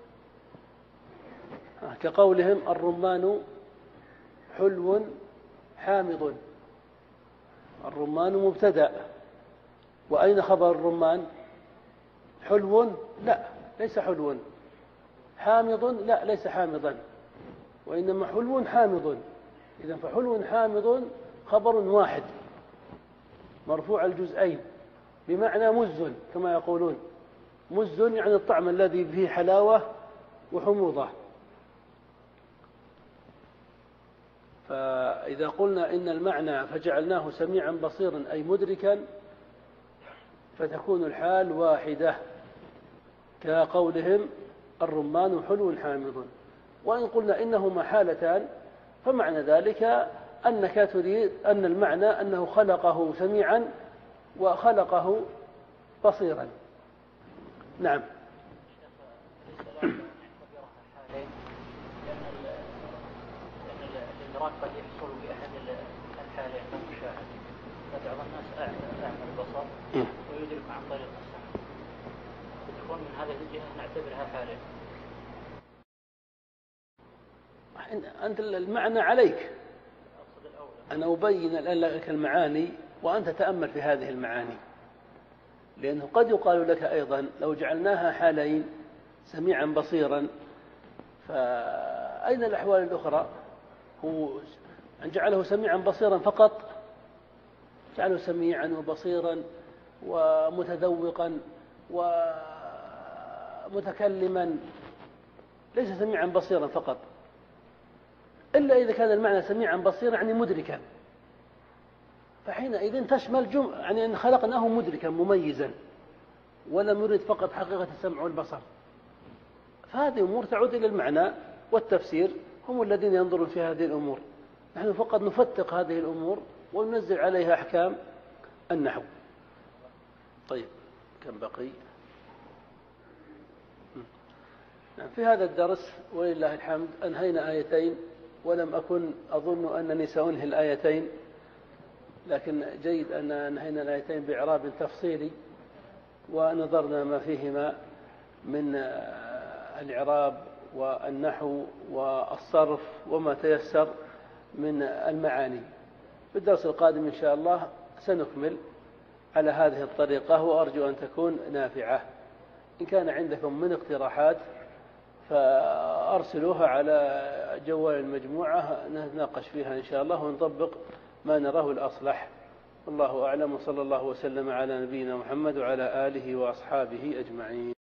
كقولهم الرمان حلو حامض. الرمان مبتدأ، وأين خبر الرمان؟ حلو؟ لا، ليس حلو. حامض؟ لا، ليس حامضا، وإنما حلو حامض. إذن فحلو حامض خبر واحد مرفوع الجزئين، بمعنى مز كما يقولون. مز يعني الطعم الذي فيه حلاوة وحموضة. فإذا قلنا إن المعنى فجعلناه سميعا بصيرا أي مدركا، فتكون الحال واحدة كقولهم الرمان حلو حامض. وإن قلنا إنهما حالتان فمعنى ذلك أنك تريد أن المعنى أنه خلقه سميعا وخلقه بصيرا. نعم. الإدراك قد يحصل بأحد الحالين المشاهد، فبعض الناس أعمى البصر ويدرك عن طريق السمع، فتكون من هذه الجهة نعتبرها حالين. أنت المعنى عليك، أنا أبين الآن لك المعاني وأنت تأمل في هذه المعاني، لأنه قد يقال لك أيضا لو جعلناها حالين سميعا بصيرا، فأين الأحوال الأخرى؟ هو أن جعله سميعا بصيرا فقط، جعله سميعا وبصيرا ومتذوقا ومتكلما، ليس سميعا بصيرا فقط، إلا إذا كان المعنى سميعا بصيرا يعني مدركا، فحينئذ تشمل جم... يعني أن خلقناه مدركا مميزا، ولم يرد فقط حقيقة السمع والبصر. فهذه أمور تعود إلى المعنى والتفسير، هم الذين ينظرون في هذه الأمور، نحن فقط نفتق هذه الأمور وننزل عليها أحكام النحو. طيب كم بقي؟ في هذا الدرس ولله الحمد أنهينا آيتين، ولم أكن أظن أنني سأنهي الآيتين، لكن جيد أن أنهينا الآيتين بإعراب تفصيلي ونظرنا ما فيهما من الإعراب والنحو والصرف وما تيسر من المعاني. في الدرس القادم إن شاء الله سنكمل على هذه الطريقة، وأرجو أن تكون نافعة. إن كان عندكم من اقتراحات فأرسلوها على جوال المجموعة نتناقش فيها إن شاء الله ونطبق ما نراه الأصلح. والله أعلم، وصلى الله وسلم على نبينا محمد وعلى آله وأصحابه أجمعين.